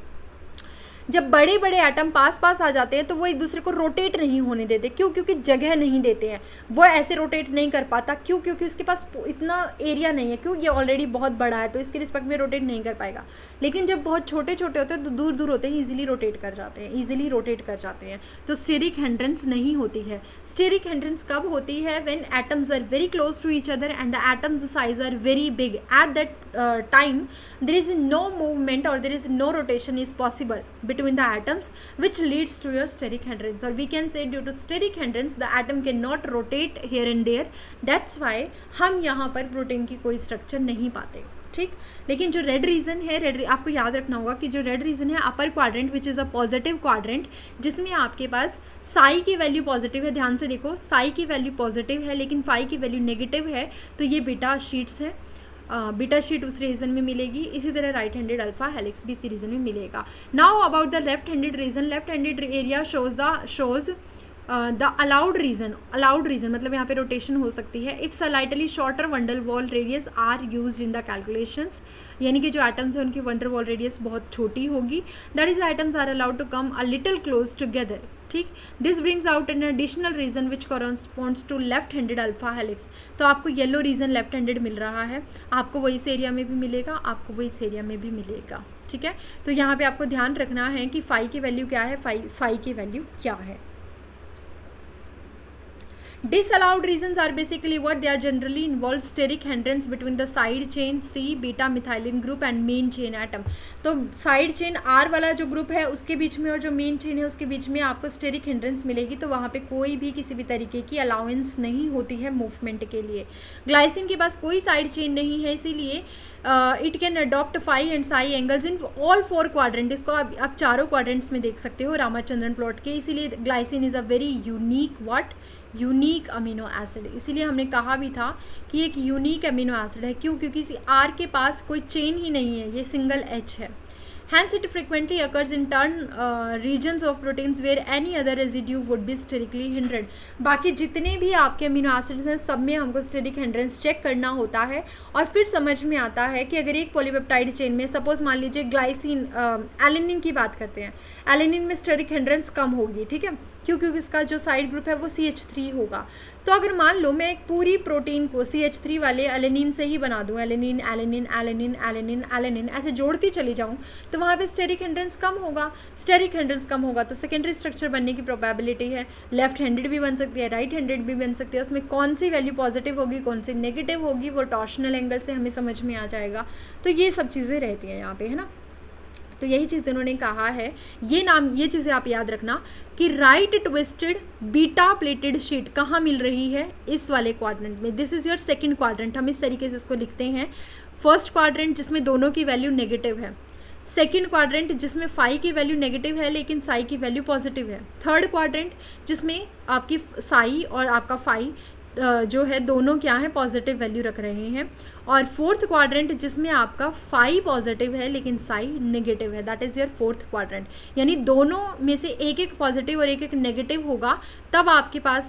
जब बड़े बड़े एटम पास आ जाते हैं तो वो एक दूसरे को रोटेट नहीं होने देते। क्यों? क्योंकि जगह नहीं देते हैं, वो ऐसे रोटेट नहीं कर पाता। क्यों? क्योंकि उसके पास इतना एरिया नहीं है। क्यों? ये ऑलरेडी बहुत बड़ा है तो इसके रिस्पेक्ट में रोटेट नहीं कर पाएगा। लेकिन जब बहुत छोटे छोटे होते हैं तो दूर दूर होते हैं, ईजिली रोटेट कर जाते हैं, तो स्टेरिक हिंड्रेंस नहीं होती है। स्टेरिक हिंड्रेंस कब होती है? When atoms are very close to each other and the atoms size are very big. At that time there is no movement और there is no rotation is possible between the atoms which leads to your steric hindrance, or we can say due to steric hindrance the atom cannot rotate here and there, that's why हम यहाँ पर protein की कोई structure नहीं पाते। ठीक। लेकिन जो रेड रीजन है, रेड आपको याद रखना होगा कि जो रेड रीजन है upper quadrant which is a positive quadrant, जिसमें आपके पास साई की वैल्यू पॉजिटिव है, ध्यान से देखो साई की वैल्यू पॉजिटिव है लेकिन फाई की वैल्यू नेगेटिव है, तो ये बीटा शीट्स है, बीटा शीट उस रीजन में मिलेगी। इसी तरह राइट हैंडेड अल्फा हेलिक्स भी इसी रीजन में मिलेगा। Now about the left handed region, left handed area shows the allowed region मतलब यहाँ पे रोटेशन हो सकती है if slightly shorter van der Waals radius are use in the calculations, यानी कि जो एटम्स हैं उनकी वंडर वॉल रेडियस बहुत छोटी होगी। That is atoms are allowed to come a little close together, ठीक। This brings out an additional region which corresponds to left handed alpha helix. तो आपको येलो रीजन लेफ्ट हैंडेड मिल रहा है, आपको वो इस एरिया में भी मिलेगा, आपको वो इस एरिया में भी मिलेगा, ठीक है। तो यहाँ पे आपको ध्यान रखना है कि फाई की वैल्यू क्या है, फाई की वैल्यू क्या है। Disallowed reasons are basically what they are generally involve steric hindrance between the side chain C beta methylene group and main chain atom। तो साइड चेन R वाला जो ग्रुप है उसके बीच में और जो मेन चेन है उसके बीच में आपको स्टेरिक हिंड्रेंस मिलेगी, तो वहाँ पे कोई भी किसी भी तरीके की अलाउंस नहीं होती है मूवमेंट के लिए। ग्लाइसिन के पास कोई साइड चेन नहीं है, इसीलिए it can adopt phi and psi angles in all 4 quadrant. इसको आप चारों क्वाड्रेंट्स में देख सकते हो रामाचंद्रन प्लॉट के, इसीलिए glycine is a very unique amino acid. इसीलिए हमने कहा भी था कि एक यूनिक अमीनो एसिड है, क्यों? क्योंकि इसी आर के पास कोई चेन ही नहीं है, ये सिंगल एच है। Hence it frequently occurs in turn regions of proteins where any other residue would be sterically hindered। बाकी जितने भी आपके अमीनो एसिड्स हैं सब में हमको स्टेरिक हिंड्रेंस चेक करना होता है और फिर समझ में आता है कि अगर एक पॉलीपेप्टाइड चेन में सपोज मान लीजिए ग्लाइसिन एलेनिन की बात करते हैं, एलेनिन में स्टेरिक हिंड्रेंस कम होगी, ठीक है, क्योंकि इसका जो साइड ग्रुप है वो CH3 होगा। तो अगर मान लो मैं एक पूरी प्रोटीन को CH3 वाले एलेनिन से ही बना दूँ, alanine alanine alanine alanine alanine ऐसे जोड़ती चली जाऊँ, तो वहाँ पे स्टेरिक हिंड्रेंस कम होगा। स्टेरिक हिंड्रेंस कम होगा तो सेकेंडरी स्ट्रक्चर बनने की प्रोबेबिलिटी है, लेफ्ट हैंडेड भी बन सकती है, राइट हैंडेड भी बन सकती है। उसमें कौन सी वैल्यू पॉजिटिव होगी, कौन सी नेगेटिव होगी, वो टॉर्शनल एंगल से हमें समझ में आ जाएगा। तो ये सब चीज़ें रहती हैं यहाँ पे, है ना। तो यही चीज़ इन्होंने कहा है, ये चीज़ें आप याद रखना कि right twisted beta pleated sheet कहाँ मिल रही है, इस वाले क्वाड्रेंट में। This is your second quadrant, हम इस तरीके से इसको लिखते हैं। फर्स्ट क्वाड्रेंट जिसमें दोनों की वैल्यू नेगेटिव है, सेकंड क्वाड्रेंट जिसमें फाई की वैल्यू नेगेटिव है लेकिन साई की वैल्यू पॉजिटिव है, थर्ड क्वाड्रेंट जिसमें आपकी साई और आपका फाई जो है दोनों क्या है, पॉजिटिव वैल्यू रख रहे हैं, और फोर्थ क्वाड्रेंट जिसमें आपका फाई पॉजिटिव है लेकिन साई नेगेटिव है, that is your fourth quadrant. यानी दोनों में से एक एक पॉजिटिव और एक एक नेगेटिव होगा, तब आपके पास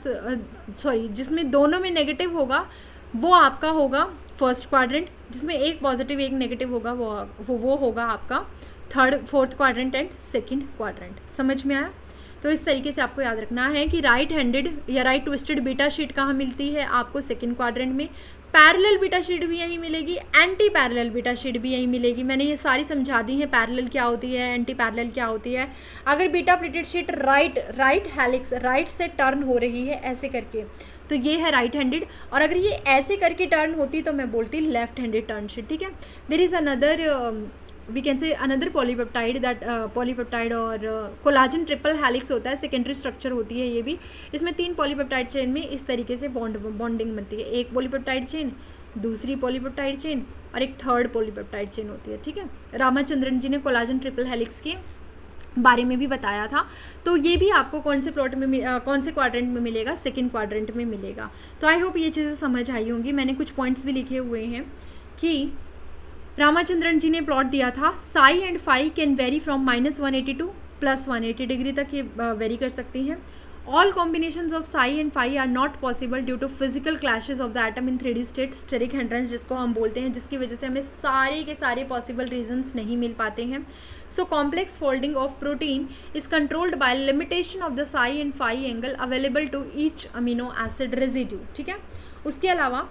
जिसमें दोनों में नेगेटिव होगा वो आपका होगा फर्स्ट क्वाड्रेंट, जिसमें एक पॉजिटिव एक नेगेटिव होगा वो होगा आपका fourth quadrant and second quadrant. समझ में आया? तो इस तरीके से आपको याद रखना है कि राइट हैंडेड या राइट ट्विस्टेड बीटा शीट कहाँ मिलती है, आपको सेकंड क्वाड्रेंट में। पैरेलल बीटा शीट भी यहीं मिलेगी, एंटी पैरेलल बीटा शीट भी यहीं मिलेगी। मैंने ये सारी समझा दी है, पैरेलल क्या होती है, एंटी पैरेलल क्या होती है। अगर beta pleated sheet right helix right से टर्न हो रही है ऐसे करके, तो ये है राइट हैंडेड, और अगर ये ऐसे करके टर्न होती तो मैं बोलती लेफ्ट हैंडेड टर्न शीट, ठीक है। There is another we can say another polypeptide that polypeptide और कोलाजन ट्रिपल हेलिक्स होता है, सेकेंडरी स्ट्रक्चर होती है ये भी। इसमें 3 पॉलीपेप्टाइड चेन में इस तरीके से बॉन्डिंग बनती है, एक पॉलीपेप्टाइड चेन, दूसरी पॉलीपेप्टाइड चेन और एक थर्ड पॉलीपेप्टाइड चेन होती है, ठीक है। रामाचंद्रन जी ने कोलाजन ट्रिपल हेलिक्स के बारे में भी बताया था। तो ये भी आपको कौन से प्लॉट में कौन से क्वाड्रेंट में मिलेगा, सेकेंड क्वाड्रेंट में मिलेगा। तो आई होप ये चीज़ें समझ आई होंगी। मैंने कुछ पॉइंट्स भी लिखे हुए हैं कि रामाचंद्रन जी ने प्लॉट दिया था, psi and phi can vary from -180 to +180 degree तक ये वेरी कर सकती हैं। All combinations of psi and phi are not possible due to physical clashes of the atom in 3D state, steric hindrance जिसको हम बोलते हैं, जिसकी वजह से हमें सारे के सारे पॉसिबल रीजंस नहीं मिल पाते हैं। So complex folding of protein is controlled by limitation of the psi and phi angle available to each amino acid residue, ठीक है। उसके अलावा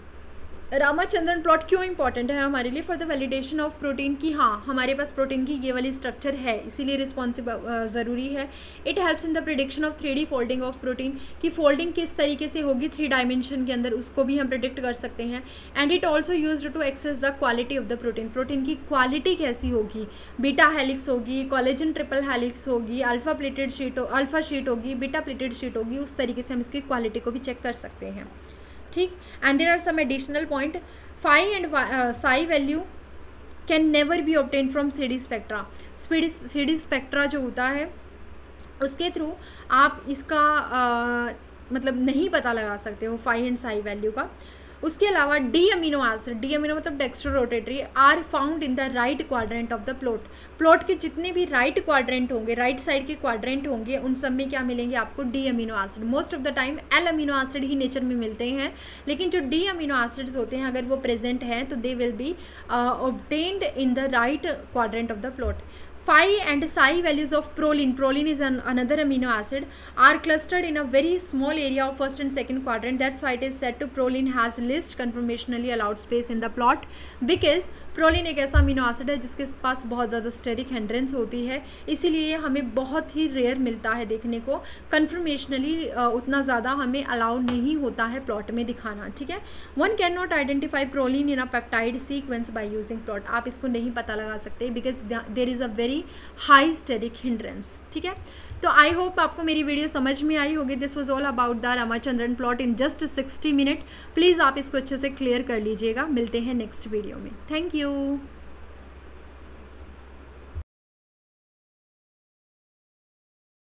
रामाचंद्रन प्लॉट क्यों इंपॉर्टेंट है हमारे लिए, for the validation of protein, की हाँ हमारे पास प्रोटीन की ये वाली स्ट्रक्चर है इसीलिए रिस्पॉन्सिबल ज़रूरी है। It helps in the prediction of 3D folding of protein, की फोल्डिंग किस तरीके से होगी 3 डायमेंशन के अंदर, उसको भी हम प्रिडिक्ट कर सकते हैं। And it also used to access the quality of the protein, protein की क्वालिटी कैसी होगी, बीटा हेलिक्स होगी, कोलेजन ट्रिपल हेलिक्स होगी, alpha pleated sheet alpha sheet होगी, बीटा प्लेटेड शीट होगी, उस तरीके से हम इसकी क्वालिटी को भी चेक कर सकते हैं, ठीक। And there are some additional point, phi and psi value can never be obtain from CD spectra. CD spectra जो होता है उसके थ्रू आप इसका मतलब नहीं पता लगा सकते हो फाई एंड साई वैल्यू का। उसके अलावा D amino acid, D amino मतलब dextro rotatory, are found in the right quadrant of the plot के जितने भी राइट क्वाड्रेंट होंगे, राइट साइड के क्वाड्रेंट होंगे, उन सब में क्या मिलेंगे आपको, D amino acid. Most of the time L amino acid ही नेचर में मिलते हैं, लेकिन जो डी अमीनो एसिड्स होते हैं अगर वो प्रेजेंट हैं तो they will be obtained in the right quadrant of the plot. Phi and psi values of proline is another amino acid, are clustered in a very small area of first and second quadrant. That's why it is said to proline has least conformationally allowed space in the plot, because proline एक ऐसा amino acid है जिसके पास बहुत ज़्यादा steric hindrance होती है, इसीलिए हमें बहुत ही रेयर मिलता है देखने को, कन्फर्मेशनली उतना ज़्यादा हमें अलाउ नहीं होता है प्लॉट में दिखाना, ठीक है। One can not identify proline in a peptide sequence by using plot, आप इसको नहीं पता लगा सकते because there is a very high steric hindrance, ठीक है। तो आई होप आपको मेरी वीडियो समझ में आई होगी। This was all about the Ramachandran plot in just 60 minute. Please आप इसको अच्छे से क्लियर कर लीजिएगा। मिलते हैं नेक्स्ट वीडियो में। Thank you.